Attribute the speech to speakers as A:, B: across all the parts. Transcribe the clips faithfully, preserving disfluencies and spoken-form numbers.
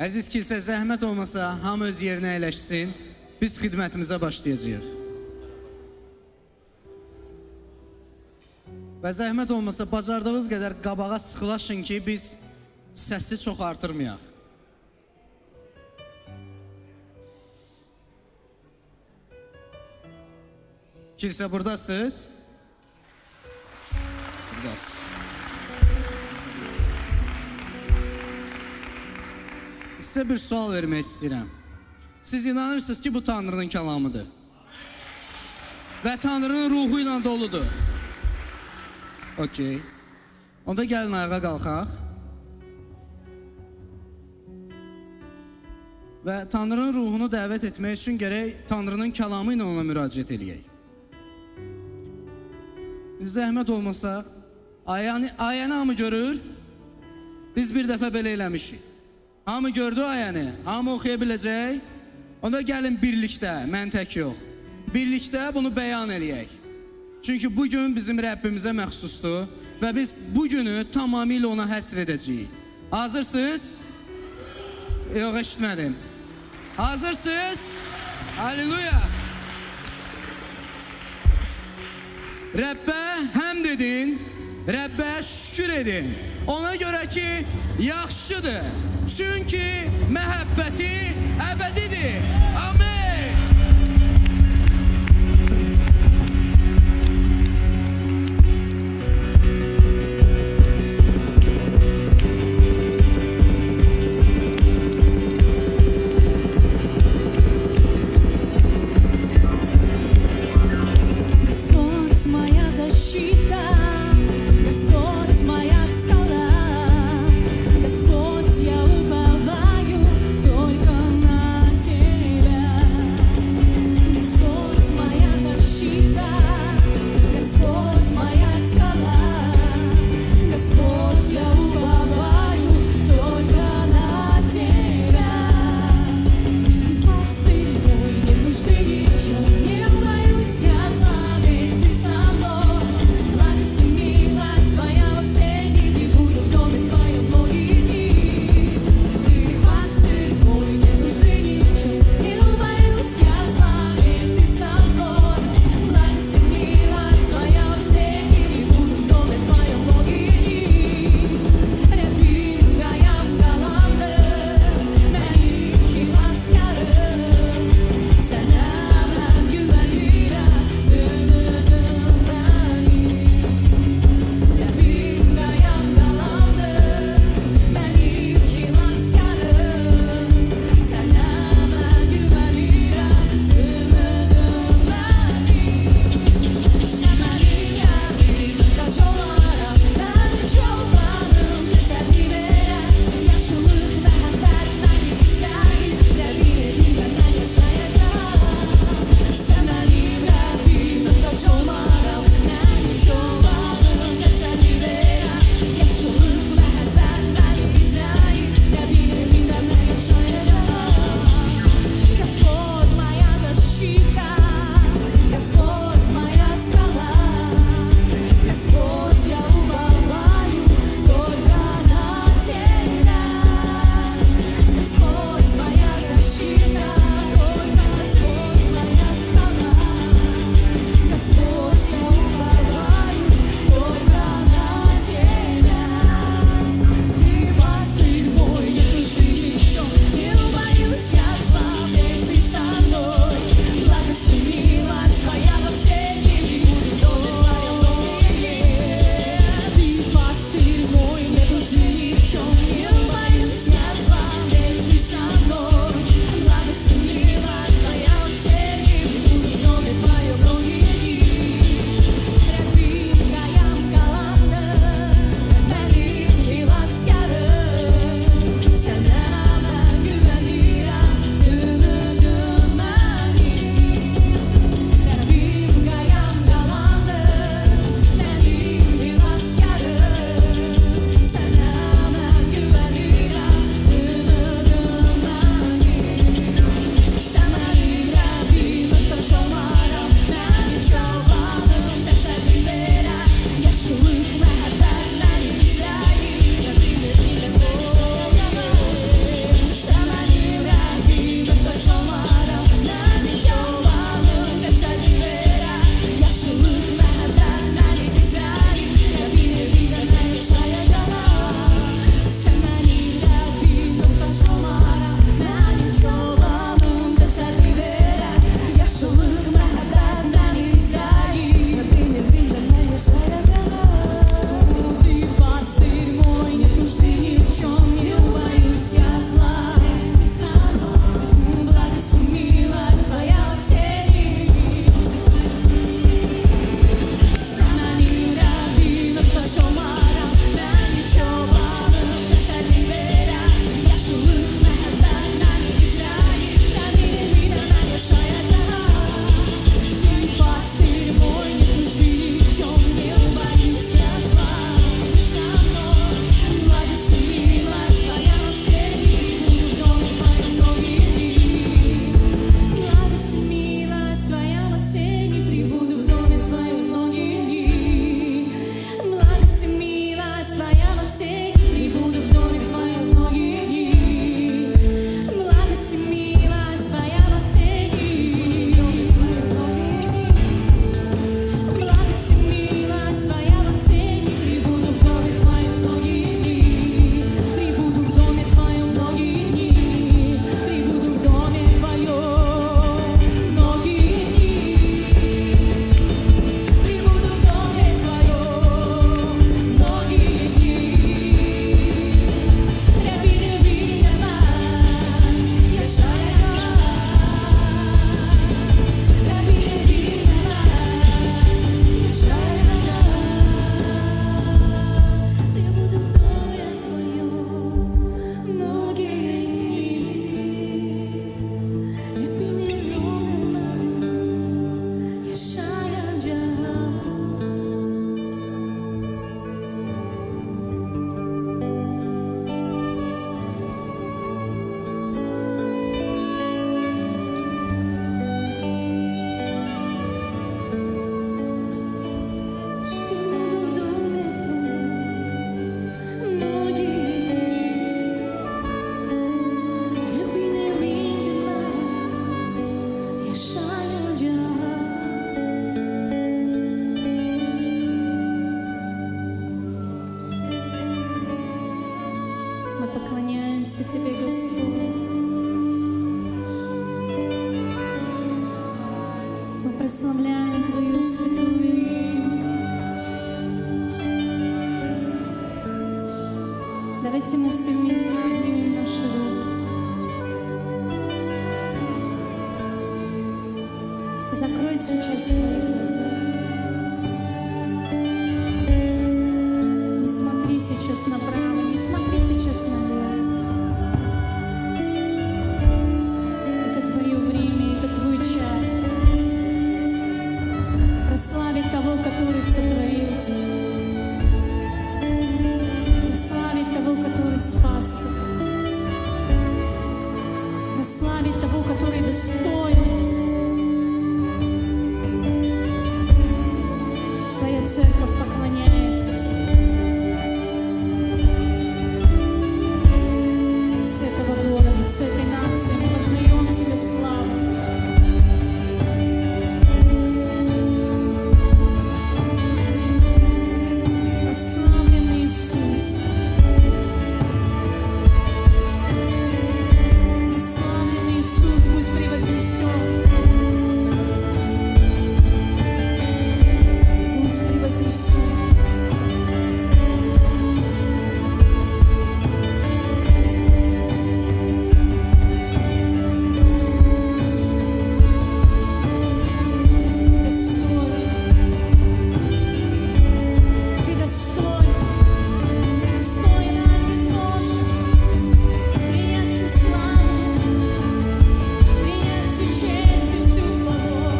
A: Əziz kilsə, zəhmət olmasa, hamı öz yerinə əyləşsin. Biz xidmətimizə başlayacağıq. Və zəhmət olmasa, bacardığınız qədər qabağa sıxılaşın ki, biz səsi çox artırmayaq. Kilsə, buradasınız? Buradasınız. Sizə bir sual vermək istəyirəm. Siz inanırsınız ki, bu Tanrının kəlamıdır. Və Tanrının ruhu ilə doludur. Okey. Onda gəlin ayağa qalxaq. Və Tanrının ruhunu dəvət etmək üçün gərək Tanrının kəlamı ilə ona müraciət eləyək. Zəhmət olmasa, ayəni, ayəni hamı görür. Biz bir dəfə belə eləmişik. Hamı gördü ayəni, hamı oxuya biləcək. Onda gəlin birlikdə, mən tək yox. Birlikdə bunu bəyan eləyək. Çünki bugün bizim Rəbbimizə məxsusdur və biz bugünü tamamilə ona həsr edəcəyik. Hazırsınız? Yox, eşitmədim. Hazırsınız? Halleluya! Rəbbə həmd edin, Rəbbə şükür edin. Ona görə ki, yaxşıdır. Çünki məhəbbəti əbədidir. Amin.
B: Только на тебя. поклоняемся Тебе, Господь. Мы прославляем Твою святую имя. Давайте мы все вместе поднимем наши руки. Закрой сейчас свои глаза. Не смотри сейчас направо, не смотри сейчас налево. Это твое время, это твой час. Прославить того, который сотворил тебя. Прославить того, который спас тебя. Прославить того, который достоин. Твоя церковь поклоняется тебе. С этого города, с этой нации мы воздаем тебе славу. Прославленный Иисус. Прославленный Иисус, будь превознесен. Будь превознесен. Ты достоин. Ты достоин. Достоин, Ангел Божий. Принять всю славу, принять всю честь и всю хвалу.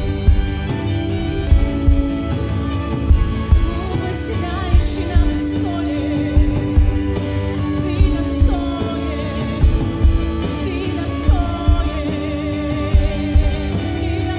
B: Восседающий на престоле, Ты достоин, Ты достоин, Ты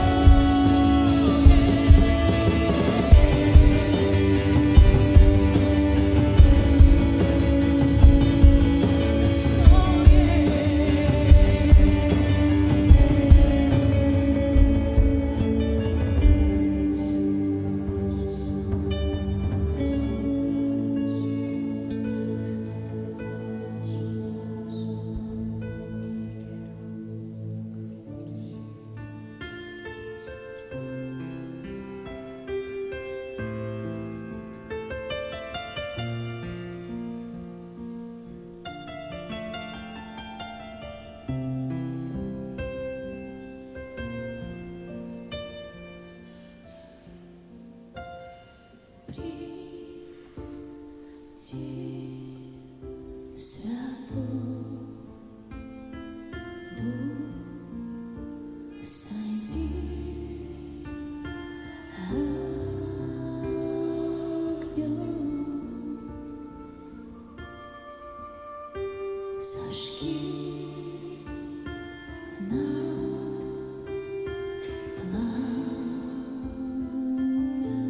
B: Зажги в нас пламя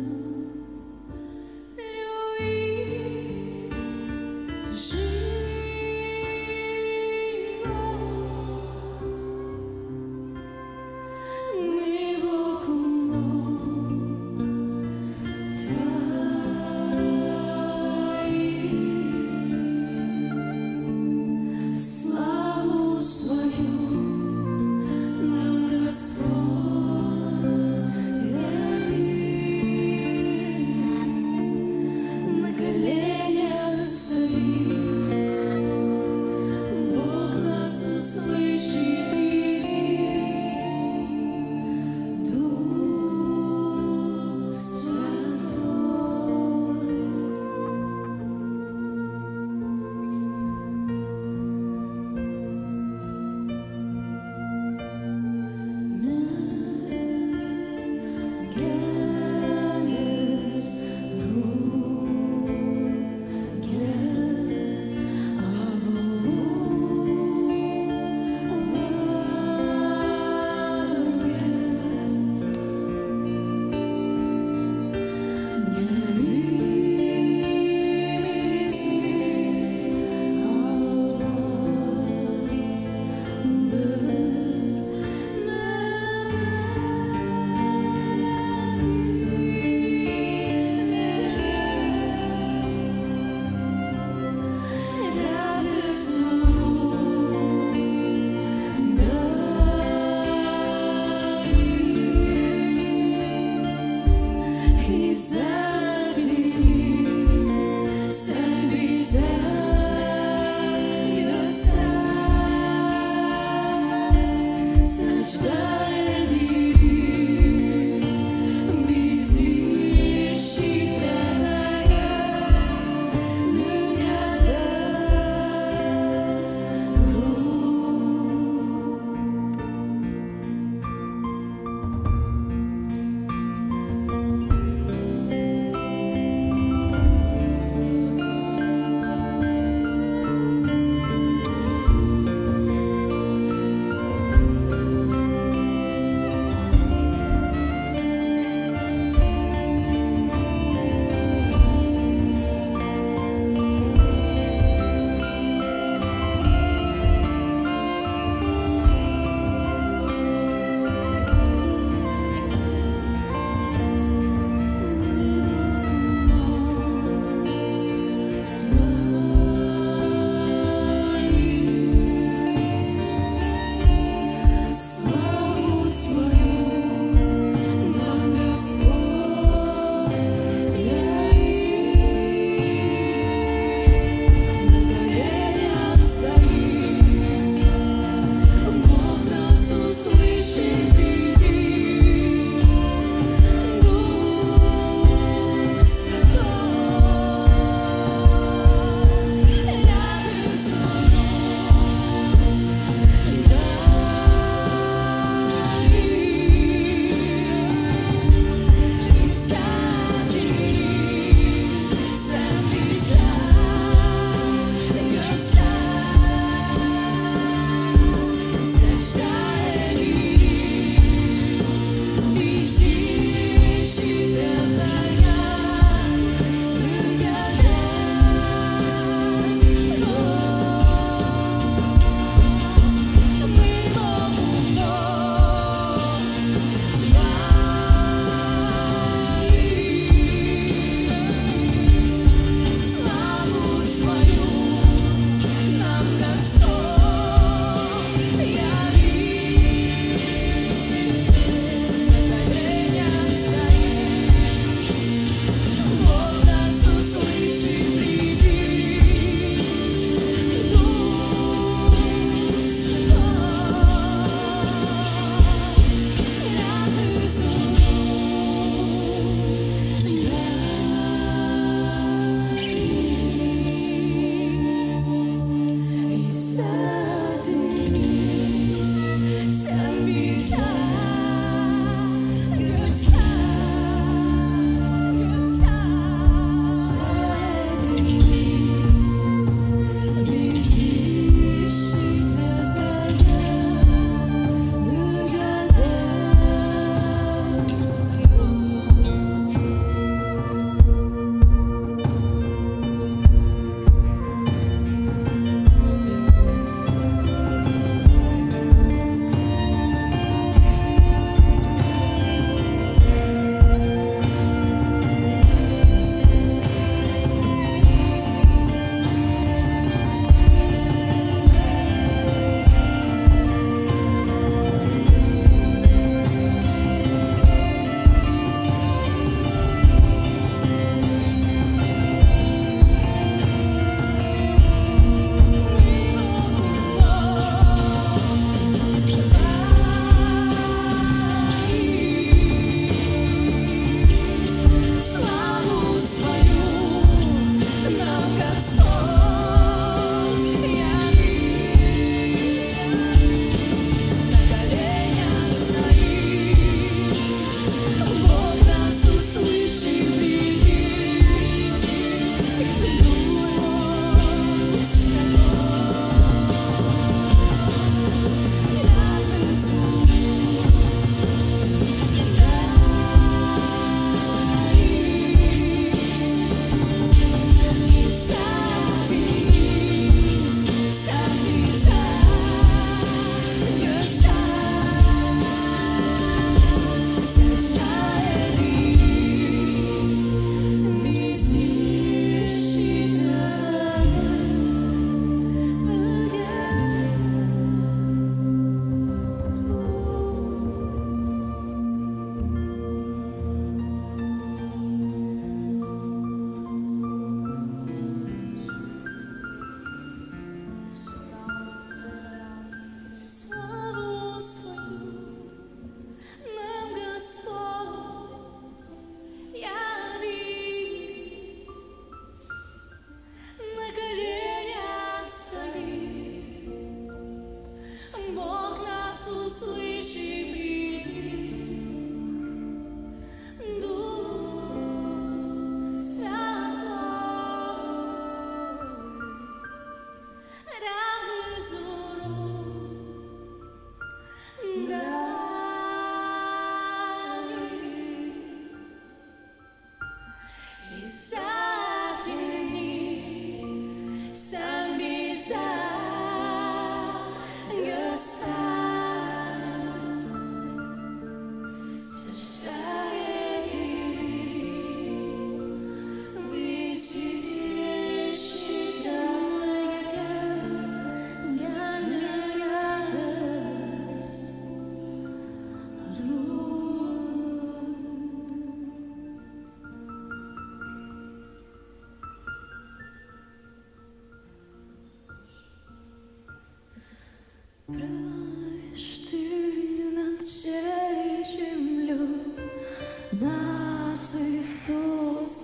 B: любви, жизни.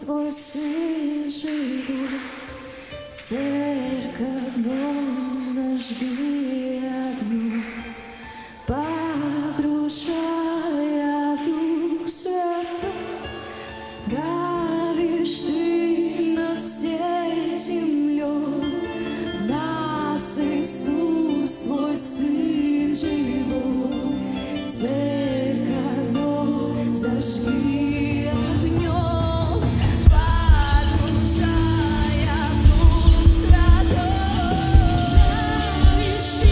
B: Твой Сын живой, Церковь вновь зажги огнем, погружая в Дух Святой, правишь Ты над всей землей. В нас Иисус, Твой Сын живой, Церковь вновь зажги огнем. Погружая в Дух Святой, правишь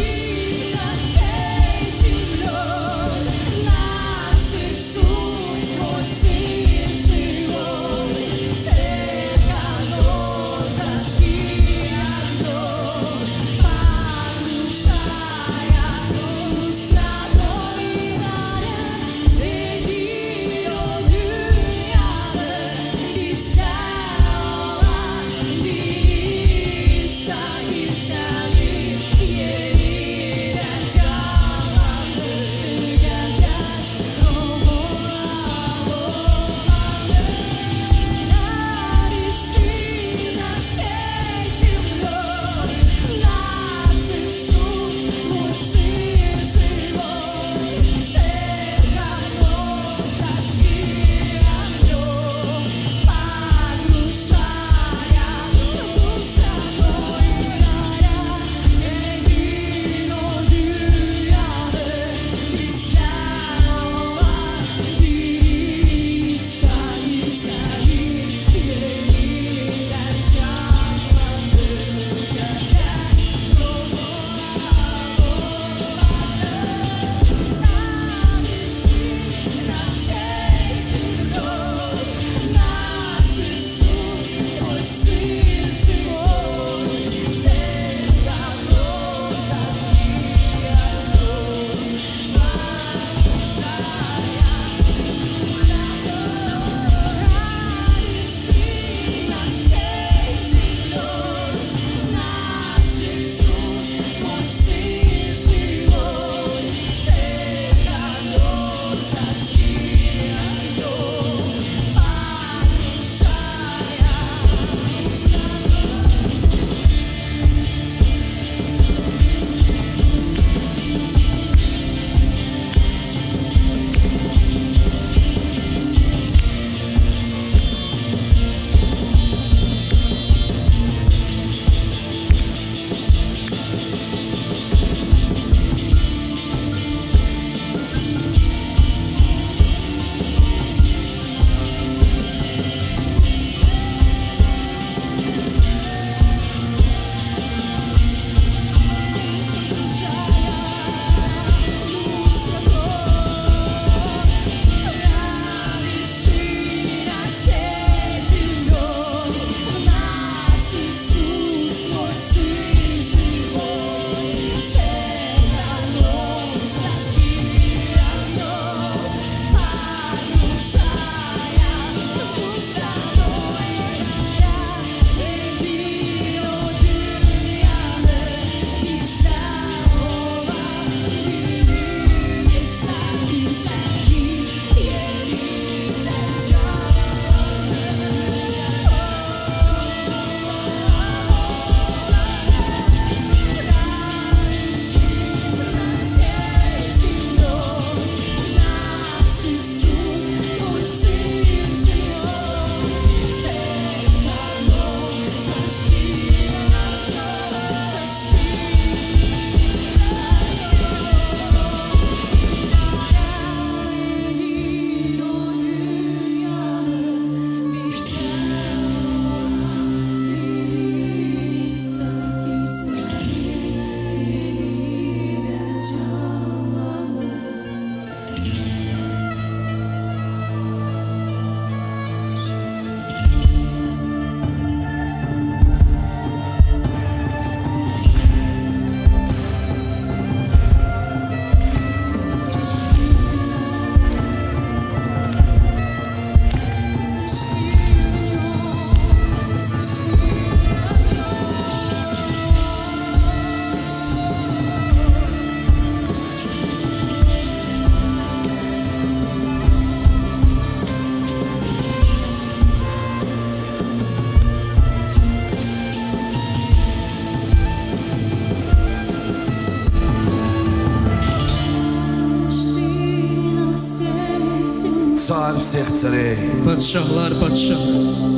C: царь всех царей,
A: Padişahlar padişahı,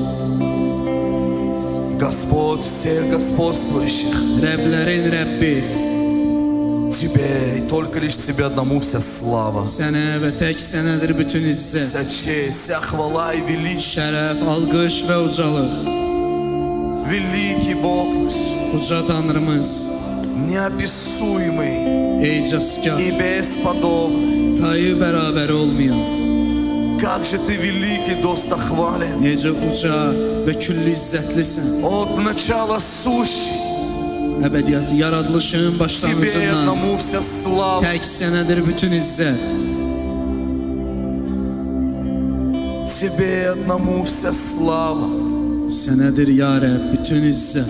C: Господь всех господствующих.
A: Rəblərin Rəbbi,
C: Тебе и только лишь Тебе одному вся слава,
A: Sənə və tək sənədir bütün izzət,
C: вся честь, вся хвала и величие.
A: şərəf, alqış və ucalıq.
C: Великий Бог наш,
A: Uca Tanrımız,
C: неописуемый
A: ecazkar,
C: и бесподобный.
A: tayı bərabər olmayan,
C: Как же Ты велик и достохвален,
A: necə uca və küllü izzətlisən.
C: от начала сущий.
A: Əbədiyyatı yaradılışın
C: Тебе
A: başlanğıcından
C: одному вся слава.
A: tək sənədir bütün izzət.
C: Тебе одному вся слава.
A: Sənədir ya Rəbb bütün izzət.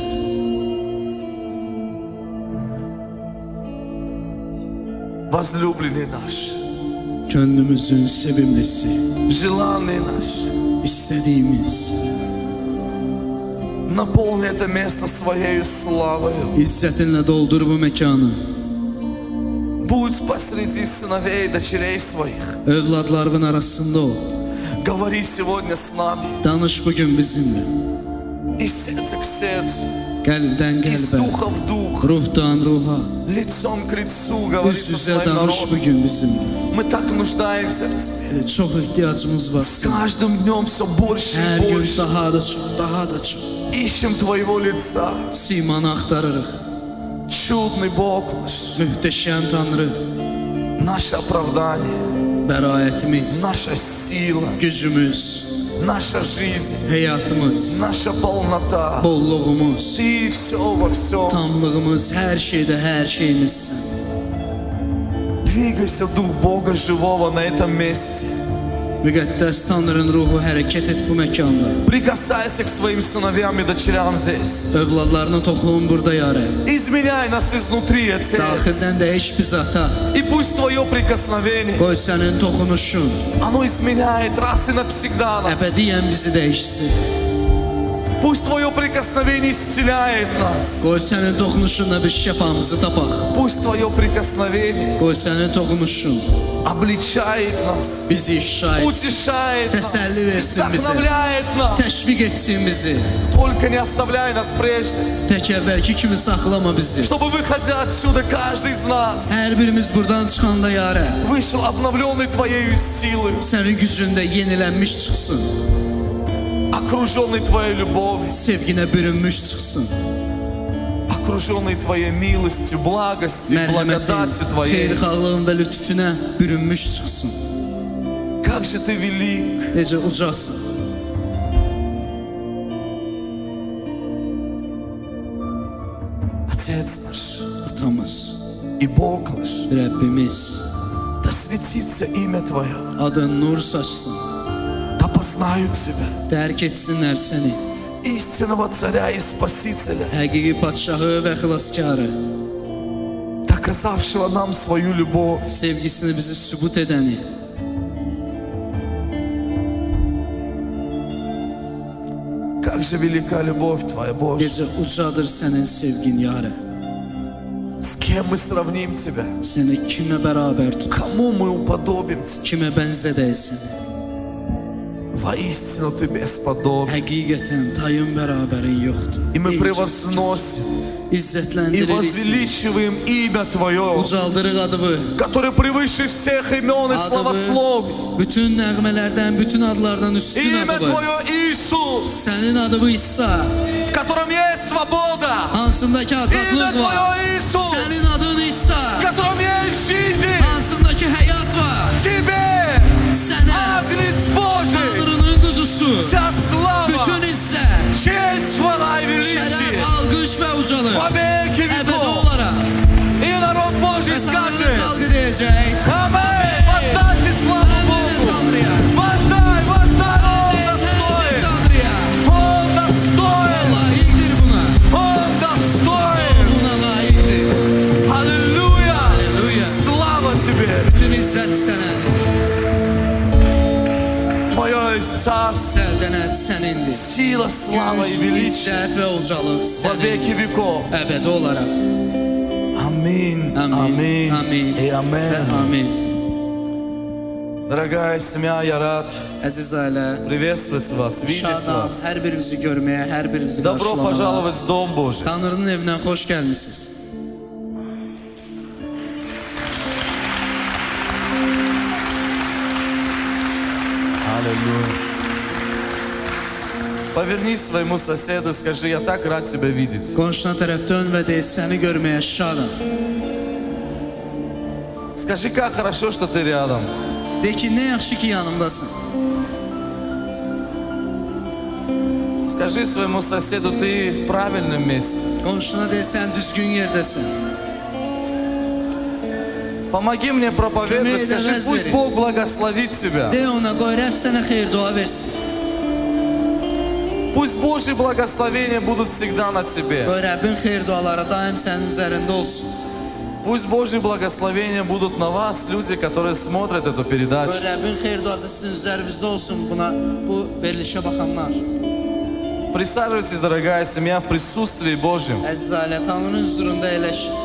C: Возлюбленный наш,
A: Könlümüzün sevimlisi,
C: желанный наш,
A: istədiyimiz,
C: наполни это место Своей славой.
A: izzətinlə doldur bu məkanı.
C: Будь посреди сыновей и дочерей Своих.
A: Övladlarının arasında ol.
C: Говори сегодня с нами.
A: Danış bugün bizimlə.
C: Из сердца к сердцу,
A: Qəlbdən
C: из
A: qəlbə,
C: духа в дух,
A: ruhdan ruha.
C: лицом к лицу говори
A: Üz
C: со
A: üzə
C: своим
A: danış
C: народом.
A: bugün bizimlə.
C: Мы так нуждаемся в Тебе.
A: Elə çox ehtiyacımız var
C: С
A: sənə.
C: каждым днем все больше
A: Hər
C: и
A: gün
C: больше.
A: daha da çox, daha da çox.
C: Ищем Твоего лица.
A: Simanı axtarırıq.
C: Чудный Бог наш,
A: Möhtəşəm Tanrı,
C: наше оправдание,
A: bəraətimiz,
C: наша сила,
A: gücümüz,
C: наша жизнь,
A: həyatımız,
C: наша полнота.
A: bolluğumuz,
C: Ты все во всем.
A: tamlığımız, hər şeydə hər şeyimizsən.
C: Двигайся, Дух Бога живого на этом месте.
A: Müqəddəs Tanrının ruhu hərəkət et bu məkanda.
C: Прикасайся к своим сыновьям и дочерям здесь.
A: Övladlarına toxun burada ya Rəbb.
C: Изменяй нас изнутри, Отец.
A: Daxildən dəyiş biz ata.
C: И пусть Твое прикосновение,
A: Qoy sənin toxunuşun
C: оно изменяет раз и навсегда нас.
A: əbədiyyən bizi dəyişsin.
C: Пусть Твое прикосновение исцеляет нас.
A: Qoy sənin toxunuşunla biz şəfamızı tapaq.
C: Пусть Твое прикосновение
A: Qoy sənin toxunuşun
C: обличает нас,
A: bizi ifşa etsin,
C: утешает нас,
A: Тесалли versin bize.
C: вдохновляет нас.
A: təşviq etsin bizi.
C: Только не оставляй нас прежде,
A: Tək əvvəlki kimi saxlama bizi.
C: чтобы, выходя отсюда, каждый из нас
A: Hər birimiz buradan çıxanda ya Rəbb,
C: вышел обновленный Твоей силой,
A: sənin gücündə yenilənmiş çıxsın,
C: окруженный Твоей любовью,
A: sevginə bürünmüş çıxsın,
C: окруженный Твоей милостью, благостью,
A: mərhəmətin,
C: благодатью Твоей.
A: xeyirxahlığın və lütfüne bürünmüş çıxsın.
C: Как же Ты велик!
A: Necə ucasın.
C: Отец наш
A: Atamız,
C: и Бог наш,
A: Rəbbimiz,
C: да светится имя Твое,
A: adın nur saçsın,
C: да познают Тебя,
A: dərk etsinlər səni,
C: истинного Царя и Спасителя,
A: həqiqi padşahı və xilaskarı,
C: доказавшего нам свою любовь.
A: sevgisini bizi sübut edəni,
C: Как же велика любовь Твоя, Боже!
A: necə ucadır sənin sevgin yarə.
C: С кем мы сравним Тебя?
A: Səni kimə bərabər tut,
C: Кому мы уподобим Тебя?
A: kimə bənzədəysən.
C: Воистину Ты бесподобен.
A: Həqiqətən tayın bərabərin yoxdur.
C: И мы
A: Ey
C: превозносим и
A: İzzətləndiririz,
C: возвеличиваем имя Твое,
A: ucaldırıq adıvı,
C: которое превыше всех имен и славословий.
A: bütün nəğmələrdən, bütün adlardan üstün
C: Имя
A: adıvı.
C: Твое Иисус,
A: Sənin adıvı İsa,
C: в котором есть свобода.
A: hansındakı
C: Имя
A: azadlıq
C: Твое
A: var.
C: Иисус,
A: Sənin adın İsa,
C: в котором есть жизнь.
A: hansındakı həyat var.
C: Тебе,
A: Sənə
C: Агнец Божий,
A: Tanrının quzusu,
C: вся слава,
A: bütün izzət,
C: честь, хвала и
A: şərəf,
C: величие
A: alqış və ucalıq
C: во веки
A: əbədi
C: веков.
A: olaraq
C: И народ Божий
A: və Tanrının
C: скажет:
A: xalqı deyəcək.
C: Аминь! Воздайте славу
A: Əmin
C: Богу!
A: Tanrıya,
C: Воздай, воздай! Он
A: əmin
C: достоин!
A: Tanrıya.
C: Он достоин!
A: Layiqdir buna,
C: Он достоин!
A: buna layiqdir.
C: Аллилуйя!
A: Halleluya.
C: Слава Тебе!
A: Bütün izzət sənədir.
C: Твое есть царство,
A: Səltənət sənindir.
C: сила, слава и
A: Güc,
C: величие
A: izzət və ucalıq
C: во
A: sənindir.
C: веки веков.
A: Əbədi olaraq.
C: Аминь,
A: Amin,
C: аминь
A: amin
C: и
A: və
C: аминь.
A: amin.
C: Дорогая семья, я рад
A: Əziz ailə,
C: приветствовать вас, видеть
A: şadam
C: вас.
A: hər birinizi görməyə, hər birinizi
C: Добро
A: qarşılamağa.
C: пожаловать в Дом Божий.
A: Tanrının evinə xoş gəlmisiniz.
C: Аллилуйя. Повернись к своему соседу и скажи: я так рад тебя видеть.
A: Qonşuna tərəf dön və de, səni görməyə şadam.
C: Скажи, как хорошо, что ты рядом.
A: De ki, nə yaxşı ki yanımdasın.
C: Скажи своему соседу: ты в правильном месте.
A: Qonşuna de, sən düzgün yerdəsin.
C: Помоги мне проповедовать.
A: Kömək edə
C: Скажи:
A: vəz
C: пусть
A: verin.
C: Бог благословит тебя.
A: De ona, qoy Rəbb sənə xeyir dua versin.
C: Пусть Божьи благословения будут всегда на тебе.
A: Qoy Rəbbin xeyir duaları daim sənin üzərində olsun.
C: Пусть Божьи благословения будут на вас, люди, которые смотрят эту
A: Qoy
C: передачу.
A: Rəbbin xeyir duası sizin üzərinizdə olsun buna, bu verilişə baxanlar.
C: Присаживайтесь, дорогая семья, в присутствии Божьем.
A: Əziz ailə, Tanrının huzurunda əyləşin.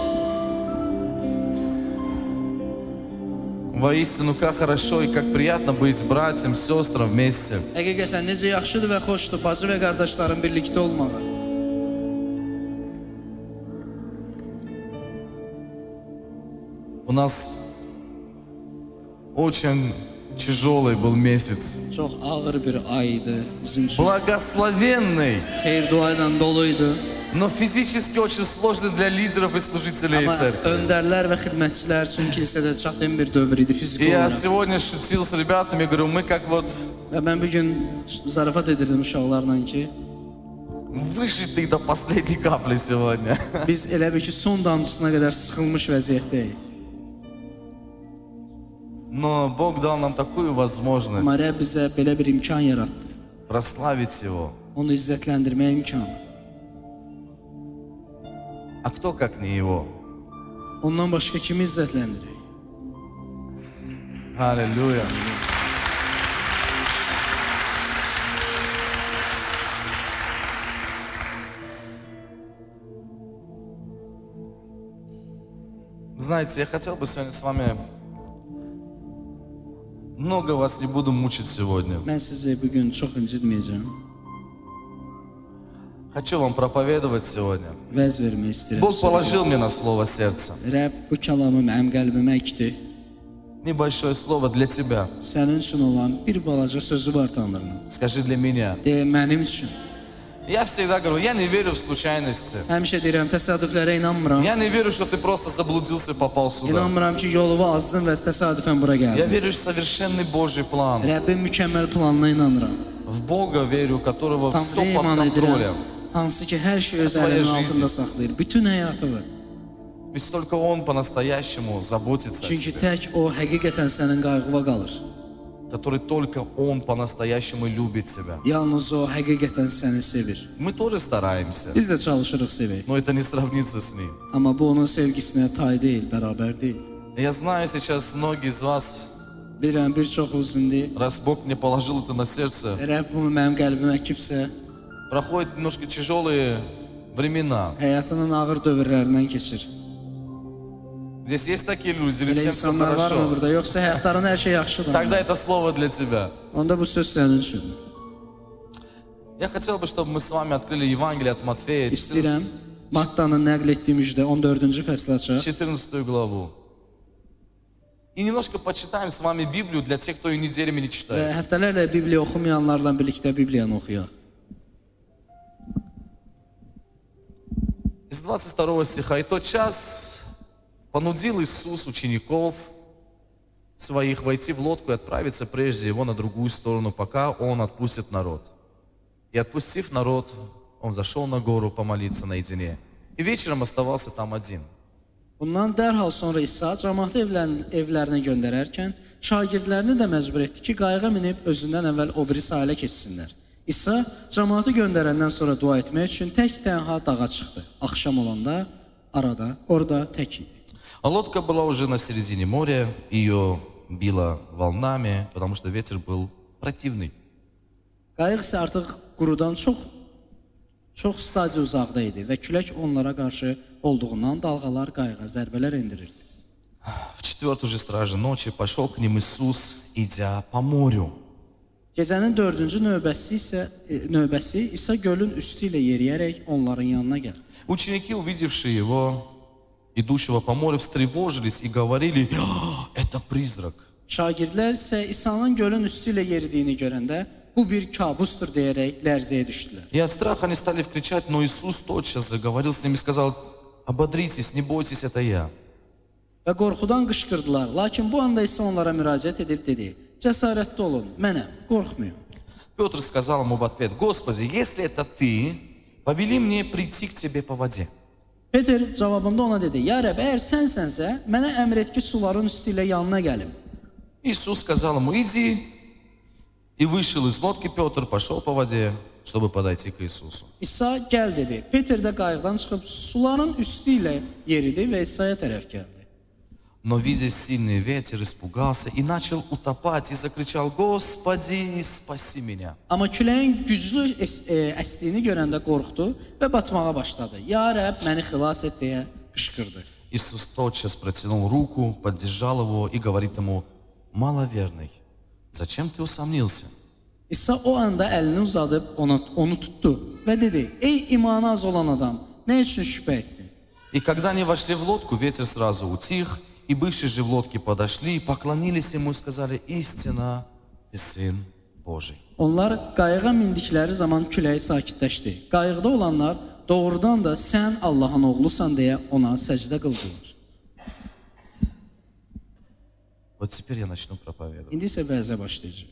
C: Воистину, как хорошо и как приятно быть братьям, сестрам вместе.
A: Həqiqətən necə yaxşıdır və xoşdur bacı və qardaşların birlikdə olmağı.
C: У нас очень тяжелый был месяц.
A: Çox ağır bir ay idi bizim üçün.
C: Благословенный,
A: Xeyir dua ilə doluydu.
C: но физически очень сложный для лидеров и служителей
A: Amma
C: церкви.
A: öndərlər və xidmətçilər üçün kilsədə çətin bir dövr idi fiziki
C: И я
A: olaraq.
C: сегодня шутил с ребятами, говорю: мы как вот
A: Və mən bir gün zarafat edirdim uşaqlarla ki,
C: выжатые до последней капли сегодня.
A: biz elə bir ki son damcısına qədər sıxılmış vəziyyətdəyik.
C: Но Бог дал нам такую
A: Amma
C: возможность
A: Rəbb bizə belə bir imkan yaratdı.
C: прославить Его.
A: Onu izzətləndirməyə imkanı.
C: А кто, как не Его?
A: Ondan başqa kimi izzətləndirək?
C: Аллилуйя. Знаете, я хотел бы сегодня с вами... Много вас не буду мучить сегодня.
A: Mən sizi bugün çox incitməyəcəm.
C: Хочу вам проповедовать сегодня.
A: Vəz vermək istəyirəm.
C: Бог
A: sizə.
C: положил мне на слово сердце.
A: Rəbb bu kəlamı mənim qəlbimə əkdi.
C: Небольшое слово для тебя.
A: Sənin üçün olan bir balaca sözü var Tanrının.
C: Скажи для меня.
A: De, mənim üçün.
C: Я всегда говорю, я не верю в случайности.
A: Həmişə deyirəm, təsadüflərə inanmıram.
C: Я не верю, что ты просто заблудился и попал сюда.
A: İnanmıram ki, yolumu azdın və təsadüfən bura
C: Я
A: gəldin.
C: верю в совершенный Божий план.
A: Rəbbin mükəmməl planına inanıram.
C: В Бога верю, у которого все
A: Tanrıya
C: под
A: iman edirəm.
C: контролем.
A: Hansı ki, hər şey öz
C: Sən
A: əlinin
C: твоя
A: altında
C: жизнь.
A: saxlayır. Bütün həyatı var.
C: Ведь только Он по-настоящему заботится о
A: Çünki
C: тебе.
A: tək o həqiqətən sənin qayğıva qalır.
C: Который только Он по-настоящему любит тебя.
A: Yalnız o həqiqətən səni sevir.
C: Мы тоже стараемся,
A: Biz də çalışırıq sevək.
C: но это не сравнится с Ним.
A: Amma bu onun sevgisinə tay deyil, bərabər deyil.
C: Я знаю, сейчас многие из вас,
A: Bilirəm, bir çoxunuz indi
C: раз Бог мне положил это на сердце,
A: Rəbb bunu mənim qəlbimə əkibsə,
C: проходят немножко тяжелые времена.
A: həyatının ağır dövrlərindən keçir.
C: Здесь есть такие люди, или
A: Elə
C: всем все
A: insanlar varmı
C: хорошо?
A: burada? Yoxsa həyatların hər şey yaxşıdır.
C: Тогда это слово для тебя.
A: Onda bu söz sənin üçün.
C: Я хотел бы, чтобы мы с вами открыли Евангелие от Матфея,
A: İstəyirəm Mattanın nəql etdiyi müjdə on dördüncü fəsli açaq.
C: четырнадцатую главу. И немножко почитаем с вами Библию для тех, кто и неделями не
A: Və
C: читает.
A: həftələrlə Bibliya oxumayanlarla birlikdə Bibliyanı oxuyaq.
C: Из двадцать второго стиха. «И тот час понудил Иисус учеников своих войти в лодку и отправиться прежде его на другую сторону, пока он отпустит народ. И отпустив народ, он зашел на гору помолиться наедине. И вечером оставался там один».
A: Bundan dərhal sonra İsa cəmaatı evlərin, evlərinə göndərərkən şagirdlərini də məcbur etdi ki, qayığa minib özündən əvvəl o biri sahilə keçsinlər. İsa cəmaatı göndərəndən sonra dua etmək üçün tək tənha dağa çıxdı. Axşam olanda arada, orada tək idi.
C: А лодка была уже на середине моря, ее било волнами, потому что ветер был противный.
A: Qayıq isə artıq qurudan çox çox stadiya uzaqda idi və külək onlara qarşı olduğundan dalğalar qayığa zərbələr endirirdi.
C: В четвертую же стражу ночи пошел к ним Иисус, идя по морю.
A: Gecənin dördüncü növbəsi isə e, növbəsi İsa gölün üstü ilə yeriyərək onların yanına gəldi.
C: Ученики, увидевшие его, идущего по морю, встревожились и говорили: «А, это призрак».
A: Şagirdlər isə İsa'nın gölün üstü ilə yeridiyini görəndə bu bir kabustur deyərək lərzəyə düşdülər.
C: И от страха они стали кричать, но Иисус тотчас заговорил с ними и сказал: «Ободритесь, не бойтесь, это я».
A: Və qorxudan qışqırdılar. Lakin bu anda İsa onlara müraciət edib dedi: Cəsarətli olun, mənəm, qorxmayın.
C: Петр сказал ему в ответ: «Господи, если это ты, повели мне прийти к тебе по воде».
A: Peter cavabında ona dedi: Ya Rəbb, əgər sənsənsə, mənə əmr et ki, suların üstü ilə yanına gəlim.
C: Иисус сказал ему: «Иди». И вышел из лодки Петр, пошел по воде, чтобы подойти к Иисусу.
A: İsa gəl dedi. Peter də qayıqdan çıxıb suların üstü ilə yeridi və İsa'ya tərəf gəldi.
C: Но, видя сильный ветер, испугался и начал утопать, и закричал: «Господи, спаси меня».
A: Amma küləyin güclü es e, əsdiyini görəndə qorxdu və batmağa başladı. Ya Rəbb, məni xilas et deyə qışqırdı.
C: Иисус тотчас протянул руку, поддержал его и говорит ему: «Маловерный, зачем ты усомнился?»
A: İsa o anda əlini uzadıb ona, onu tuttu və dedi: Ey imanı az olan adam, nə üçün şübhə etdin?
C: И когда они вошли в лодку, ветер сразу утих, и бывшие же в лодке подошли, поклонились ему и сказали: «Истинно, ты Сын Божий».
A: Onlar qayığa mindikləri zaman küləyi sakitləşdi. Qayıqda olanlar doğrudan da sən Allahın oğlusan deyə ona səcdə qıldılar.
C: Вот теперь я начну проповедовать.
A: İndi isə vəzə başlayacaq.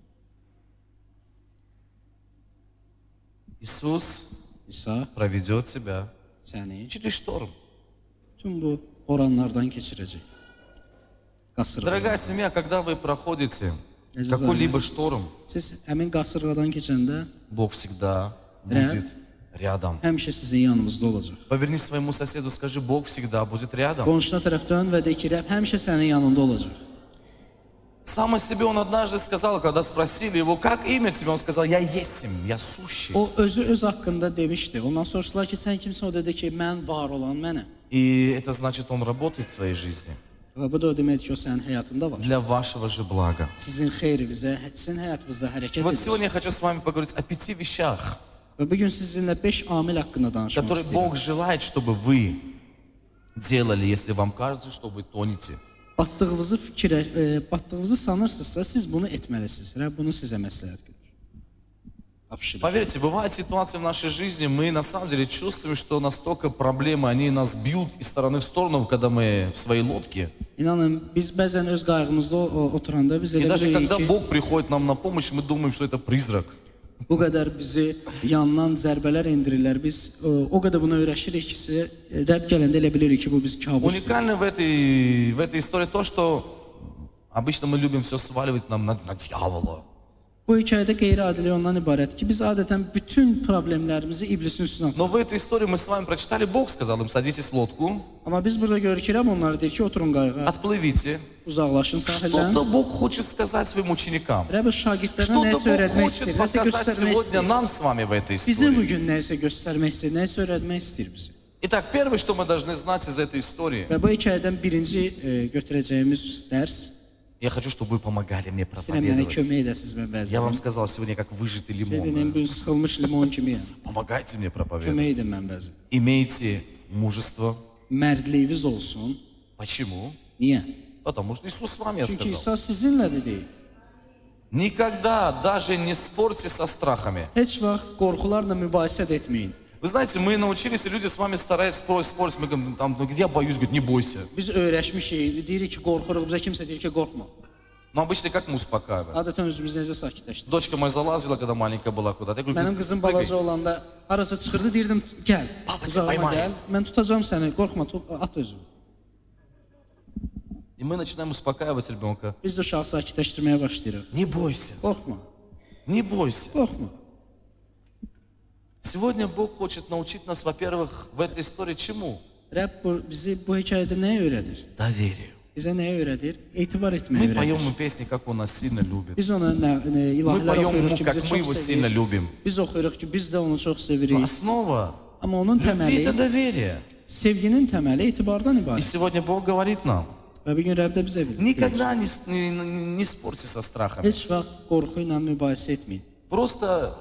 C: Иисус
A: İsa
C: проведет тебя
A: səni
C: через шторм.
A: bütün bu oranlardan keçirəcək. Qasırğa.
C: Дорогая семья, когда вы проходите
A: Aziz
C: какой-либо шторм,
A: Siz həmin qasırğadan keçəndə
C: Бог всегда будет рядом.
A: həmişə sizin yanınızda olacaq.
C: Поверни своему соседу, скажи: «Бог всегда будет рядом».
A: Qonşuna tərəf dön və de ki, Rəbb həmişə sənin yanında olacaq.
C: Сам о себе он однажды сказал, когда спросили его: «Как имя тебе?» Он сказал: «Я есмь, я сущий».
A: O özü öz haqqında demişdi. Ondan soruşdular ki, sən kimsən? O dedi ki, mən var olan mənəm.
C: И это значит, он работает в твоей жизни
A: Və bu da o deməkdir ki, o sənin həyatında var.
C: для вашего же блага.
A: Sizin xeyrinizə, sizin həyatınızda hərəkət
C: Вот
A: edir.
C: сегодня я хочу с вами поговорить о пяти вещах,
A: Və bugün sizinlə beş amil haqqında danışmaq
C: которые
A: istəyirəm.
C: Бог желает, чтобы вы делали, если вам кажется, что вы тонете.
A: Batdığınızı fikirə, e, batdığınızı sanırsınızsa, siz bunu etməlisiniz. Rəbb bunu sizə məsləhət görür. Tapşırır.
C: Поверьте, бывают ситуации в нашей жизни, мы на самом деле чувствуем, что настолько проблемы, они нас бьют из стороны в сторону, когда мы в своей лодке.
A: İnanın, biz bəzən öz qayğımızda o- oturanda biz
C: И
A: elə
C: даже
A: bilirik
C: когда
A: ki,
C: Бог приходит нам на помощь, мы думаем, что это призрак.
A: bu qədər bizi yandan zərbələr endirirlər. Biz e, o qədər buna öyrəşirik ki, Rəbb gələndə elə bilirik ki, bu biz kabusdur.
C: Уникально в этой, в этой истории то, что обычно мы любим все сваливать нам на, на дьявола.
A: Bu hekayədə qeyri-adilik ondan ibarət ki, biz adətən bütün problemlərimizi iblisin üstünə atırıq.
C: Но в этой истории мы с вами прочитали, Бог сказал им: «Садитесь в лодку,
A: Amma biz burada görürük ki, Rəbb onlara deyir ki, oturun qayığa,
C: отплывите».
A: uzaqlaşın sahildən.
C: Что-то Бог хочет сказать своим ученикам.
A: Rəbb şagirdlərinə
C: Что-то
A: nəyisə
C: Бог
A: öyrətmək
C: хочет
A: istəyir, nəyisə
C: показать
A: göstərmək
C: сегодня
A: istəyir.
C: нам с вами в этой
A: Bizə
C: истории.
A: bugün nəyisə göstərmək istəyir, nəyisə öyrətmək istəyir bizi.
C: Итак, первое, что мы должны знать из этой истории,
A: Və bu hekayədən birinci e, götürəcəyimiz dərs,
C: я хочу, чтобы вы помогали мне
A: istəyirəm mənə
C: проповедовать.
A: kömək edəsiniz mən
C: Я вам
A: bəzən.
C: сказал сегодня, как выжатый
A: Sizə dediyim,
C: лимон.
A: bu sıxılmış limon kimiyəm.
C: Помогайте мне проповедовать.
A: Kömək edin mən bəzən.
C: Имейте мужество.
A: Mərdliyiniz olsun.
C: Почему?
A: Niyə?
C: Потому что Иисус с вами, я
A: Çünki
C: сказал.
A: İsa sizinlədir deyil.
C: Никогда даже не спорьте со страхами.
A: Heç vaxt qorxularla mübahisə də etməyin.
C: Вы знаете, мы научились, и люди с вами стараются спорить, спорить. Мы говорим, там, ну, я боюсь, говорит, не бойся.
A: Biz öyrəşmişik, deyirik ki, qorxuruq, bizə kimsə deyir ki, qorxma.
C: Но обычно как мы успокаиваем?
A: Adətən özümüz necə sakitləşdik.
C: Дочка моя залазила, когда маленькая была куда-то. Я говорю,
A: Mənim
C: говорит,
A: qızım
C: прыгай.
A: balaca olanda harasa çıxırdı, deyirdim, gəl,
C: Papa,
A: uzağıma
C: payma.
A: gəl, mən tutacağım səni, qorxma, tut, at özünü.
C: И мы начинаем успокаивать ребенка.
A: Biz də uşağı sakitləşdirməyə başlayırıq.
C: Не бойся,
A: Qorxma,
C: не бойся.
A: qorxma.
C: Сегодня Бог хочет научить нас, во-первых, в этой истории чему?
A: Rəbb bu, bizi bu hekayədə nəyə öyrədir?
C: Доверию.
A: Bizə nəyə öyrədir? Etibar etməyə
C: Мы поем
A: öyrədir.
C: ему песни, как Он нас сильно любит.
A: Biz ona nə, nə,
C: Мы
A: ilahilər
C: поем
A: oxuyuruq
C: ему,
A: ki,
C: как
A: bizi
C: мы его
A: çox
C: сильно
A: sevir.
C: любим.
A: Biz oxuyuruq ki, biz də onu çox
C: Но
A: sevirik.
C: основа
A: Amma onun
C: любви – это
A: təməli,
C: доверие.
A: sevginin təməli etibardan
C: И
A: ibarət.
C: сегодня Бог говорит нам,
A: Və Və bir gün Rəbb də bizə bilir.
C: Никогда не, с- не, не- не спорьте со страхом.
A: Heç vaxt qorxu ilə mübahisə etməyin.
C: Просто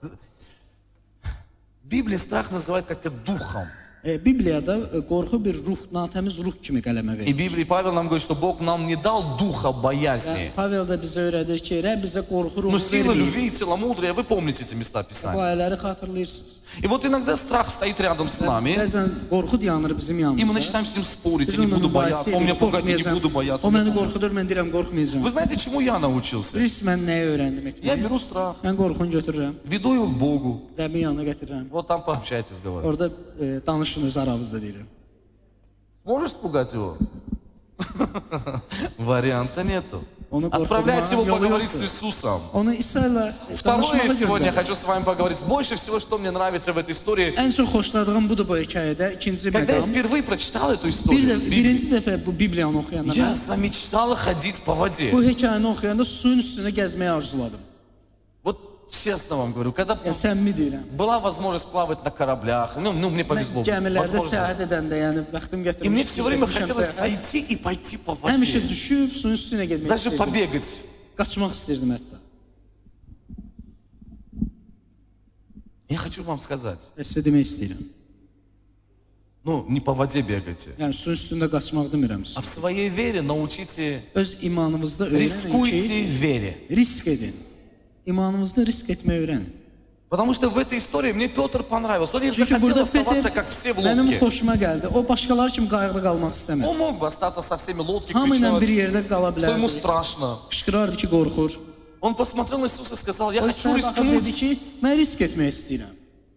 C: Библия страх называет как духом.
A: E, Bibliyada e, qorxu bir ruh, natəmiz ruh kimi qələmə
C: И
A: verir.
C: Библия, Павел нам говорит, что Бог нам не дал духа боязни,
A: Və Pavel də bizə öyrədir ki, Rəbb bizə qorxu
C: но
A: ruhu
C: силы,
A: vermir.
C: любви и целомудрия. Вы помните эти места
A: Bu
C: Писания.
A: ayələri xatırlayırsınız.
C: И вот иногда страх стоит рядом с нами,
A: Bəzən qorxu dayanır bizim
C: и мы
A: yanımızda.
C: начинаем с ним спорить,
A: Biz
C: я не
A: onunla
C: буду
A: mübahisə
C: бояться, он меня
A: edirik,
C: пугает, я не
A: qorxmayacağam.
C: буду бояться.
A: O məni qorxudur, mən deyirəm qorxmayacağam.
C: Вы знаете, чему я научился?
A: Biz mən nəyə öyrəndim
C: Я
A: etməyi?
C: беру страх,
A: Mən qorxunu götürürəm,
C: веду его к Богу.
A: Rəbbin yanına gətirirəm.
C: Вот там пообщайтесь, говорю.
A: Orada e, danışın öz aranızda deyirəm.
C: Можешь испугать его? Варианта нету.
A: Он и
C: Отправляйте его
A: порхал,
C: поговорить
A: ёлка.
C: с Иисусом.
A: Onu İsa ilə
C: Второе
A: danışmağa
C: сегодня я
A: göndər.
C: хочу с вами поговорить. Больше всего, что мне нравится в этой истории,
A: Ən çox xoşladığım budur bu hekayədə. İkinci
C: когда я
A: məqam.
C: впервые прочитал эту
A: Bir
C: историю,
A: də
C: Библию,
A: birinci dəfə bu Bibliyanı oxuyanda
C: я
A: mən
C: замечтал ходить по воде.
A: bu hekayəni oxuyanda suyun üstündə gəzməyi arzuladım.
C: Вот честно вам говорю, когда
A: Yəni səmimi deyirəm.
C: была возможность плавать на кораблях, ну, ну мне
A: Mən
C: повезло.
A: gəmilərdə
C: возможно.
A: səyahət edəndə, yəni bəxtim
C: И мне
A: gətirmiş.
C: все время
A: getmişəm
C: хотелось
A: səyahət.
C: сойти и пойти по
A: Həmişə
C: воде.
A: düşüb suyun üstünə getmək
C: Даже
A: istəyirdim.
C: побегать.
A: Qaçmaq istəyirdim hətta.
C: Я хочу вам сказать,
A: Və sizə demək istəyirəm.
C: ну, не по воде бегайте,
A: Yəni suyun üstündə qaçmaq demirəm
C: а
A: sizə.
C: в своей вере научите,
A: Öz imanınızda öyrənin
C: рискуйте
A: ki,
C: вере.
A: risk edin. İmanınızda risk etməyi öyrənin.
C: Потому что в этой истории мне Петр понравился. Он не
A: Çünki
C: захотел
A: burada
C: оставаться,
A: Peter
C: как все в
A: mənim
C: лодке.
A: xoşuma gəldi. O başqaları kimi qayıqda qalmaq istəmədi.
C: Он mог бы остаться со всеми лодки,
A: Hamı ilə bir
C: кричать,
A: yerdə qala
C: что ему
A: bilərdi.
C: страшно.
A: Qışqırardı ki, qorxur.
C: Он посмотрел на Иисуса и сказал, я
A: O
C: хочу
A: İsa'ya baxıb dedi
C: рискнуть.
A: ki, mən risk etmək istəyirəm.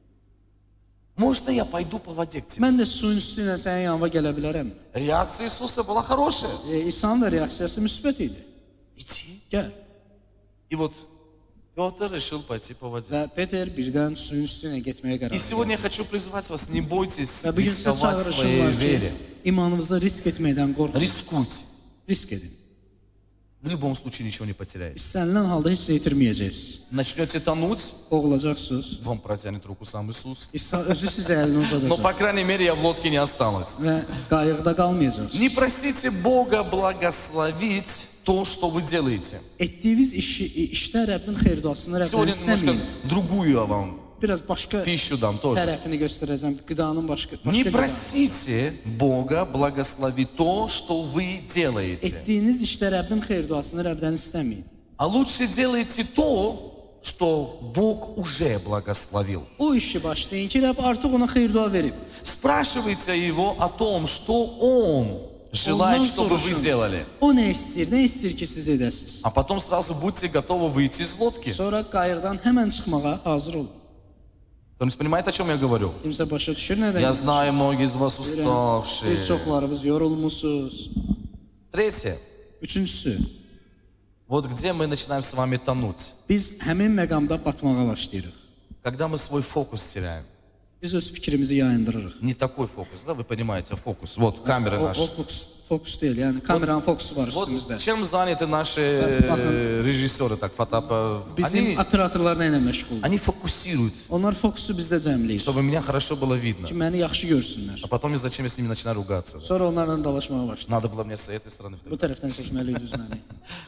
C: Можно я pойду по воде к тебе?
A: Mən də suyun üstü ilə sənin yanına gələ bilərəm.
C: Реакция Иисуса была хорошая.
A: E, İsa'nın da reaksiyası müsbət idi.
C: Иди.
A: Gəl.
C: И вот Петр решил пойти по воде.
A: Və Peter birdən suyun üstünə getməyə qərar
C: И
A: verdi.
C: сегодня я хочу призвать вас, не бойтесь
A: Və bu gün sizə
C: рисковать в своей
A: çağırışım var
C: вере.
A: ki, imanınızda risk etməkdən qorxun.
C: Рискуйте.
A: Risk edin.
C: В любом случае ничего не потеряете.
A: İstənilən halda heç nə itirməyəcəksiniz.
C: Начнете тонуть,
A: Boğulacaqsınız.
C: вам протянет руку сам Иисус.
A: İsa özü sizə əlini
C: Но,
A: uzadacaq
C: по крайней мере, я в лодке не осталась.
A: və qayıqda qalmayacaqsınız.
C: Не просите Бога благословить то, что вы делаете.
A: Etdiyiniz işi, işdə Rəbbin xeyir-duasını Rəbdən
C: Сегодня немножко
A: istəməyin.
C: другую я вам
A: Biraz başqa
C: пищу дам тоже.
A: tərəfini göstərəcəm. Qidanın başqa,
C: Не
A: başqa qida.
C: просите Бога благословить то, что вы делаете.
A: Etdiyiniz işdə Rəbbin xeyir-duasını Rəbdən istəməyin.
C: А лучше делайте то, что Бог уже благословил.
A: O işi başlayın ki, Rəbb artıq ona xeyir-dua verib.
C: Спрашивайте Его о том, что Он желает,
A: Ondan
C: чтобы вы
A: soruşun.
C: делали.
A: O nə istəyir, nə istəyir ki, siz edəsiniz.
C: А потом сразу будьте готовы выйти из лодки.
A: Sonra qayıqdan həmən çıxmağa hazır olun.
C: Кто-нибудь понимает, о чем я говорю?
A: Kimsə başa düşür nə
C: Я
A: demək?
C: знаю, многие из вас
A: Bir
C: уставшие.
A: çoxlarınız yorulmusunuz.
C: Третье.
A: Üçüncüsü,
C: Вот где мы начинаем с вами тонуть.
A: biz həmin məqamda batmağa başlayırıq.
C: Когда мы свой фокус теряем.
A: Biz öz fikrimizi yayındırırıq.
C: Не такой фокус, да, вы понимаете, фокус. Вот камеры
A: O, o
C: наши.
A: fokus, fokus deyil, yəni kameranın fokusu var
C: Вот
A: üstümüzdə.
C: чем заняты наши э, режиссеры, так, фотоаппа-
A: Bizim
C: Они,
A: operatorlar nə ilə məşğuldur?
C: они фокусируют,
A: Onlar fokusu bizdə cəmləyir
C: чтобы меня хорошо было видно.
A: ki, məni yaxşı görsünlər.
C: А потом, зачем я с ними начинаю ругаться? да?
A: Sonra onlarla dalaşmağa başlayır.
C: Надо было мне с этой стороны.
A: Bu tərəfdən çəkməli düz məni.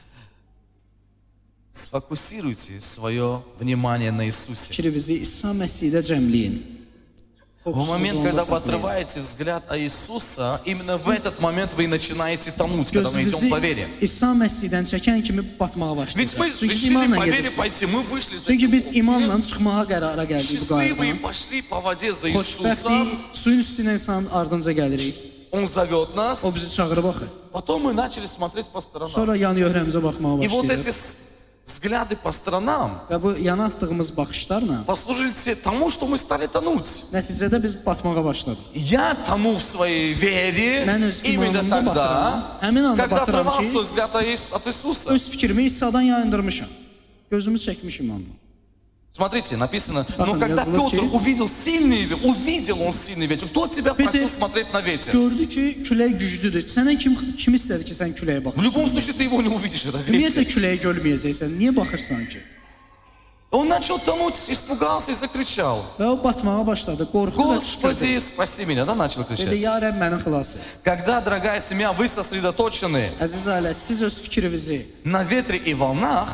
C: Сфокусируйте свое внимание на Иисусе.
A: Fikrinizi İsa Məsihdə cəmləyin.
C: В момент,
A: Fokusunuzu
C: когда
A: onda
C: вы
A: saxlayın.
C: отрываете взгляд от Иисуса, именно в этот момент вы и начинаете тонуть, когда мы идем по вере.
A: Gözünüzü İsa Məsihdən çəkən kimi batmağa
C: Ведь мы
A: başlayacaqsınız. Çünki
C: решили
A: imanla
C: по вере
A: gedirsiniz.
C: пойти, мы вышли за
A: Çünki biz
C: этим
A: imanla çıxmağa qərara gəldik bu
C: счастливые
A: qayıqdan.
C: пошли по воде за
A: Xoşbəxtlik,
C: Иисусом.
A: suyun üstünə insanın ardınca gəlirik.
C: Он zовет нас.
A: O bizi çağırıb axı.
C: Потом мы начали смотреть по сторонам.
A: Sonra yan yöhrəmizə baxmağa
C: И вот
A: başlayırıq.
C: эти с- взгляды по сторонам
A: Və bu yana atdığımız baxışlarla
C: послужили тому, что мы стали тонуть.
A: nəticədə biz batmağa başladıq.
C: Я тону в своей вере
A: Mən öz
C: именно
A: imanımda
C: тогда,
A: batıram. Həmin anda
C: когда
A: batıram
C: отрывал
A: ki,
C: свой взгляд от Иис- от Иисуса.
A: öz fikrimi İsa'dan yayındırmışam. Gözümü çəkmişim onunla.
C: Смотрите, написано, но
A: Bakın,
C: когда
A: yazılı
C: Петр
A: ki-
C: увидел сильный ветер, увидел он сильный ветер, кто тебя
A: Peter
C: просил смотреть на ветер?
A: gördü ki, külək güclüdür. Səndən kim kim istədi ki, sən küləyə
C: В любом
A: baxırsan?
C: случае ты его не увидишь, это
A: Ümumiyyətlə
C: ветер.
A: küləyi görməyəcəksən. Niyə baxırsan ki?
C: Он начал тонуть, испугался и закричал.
A: Və o batmağa başladı, qorxdu və
C: Господи,
A: şükredi.
C: спаси меня, да, начал
A: Dedi,
C: кричать.
A: ya Rəbb məni xilas et.
C: Когда, дорогая семья, вы сосредоточены
A: Əziz ailə, siz öz fikrinizi
C: на ветре и волнах,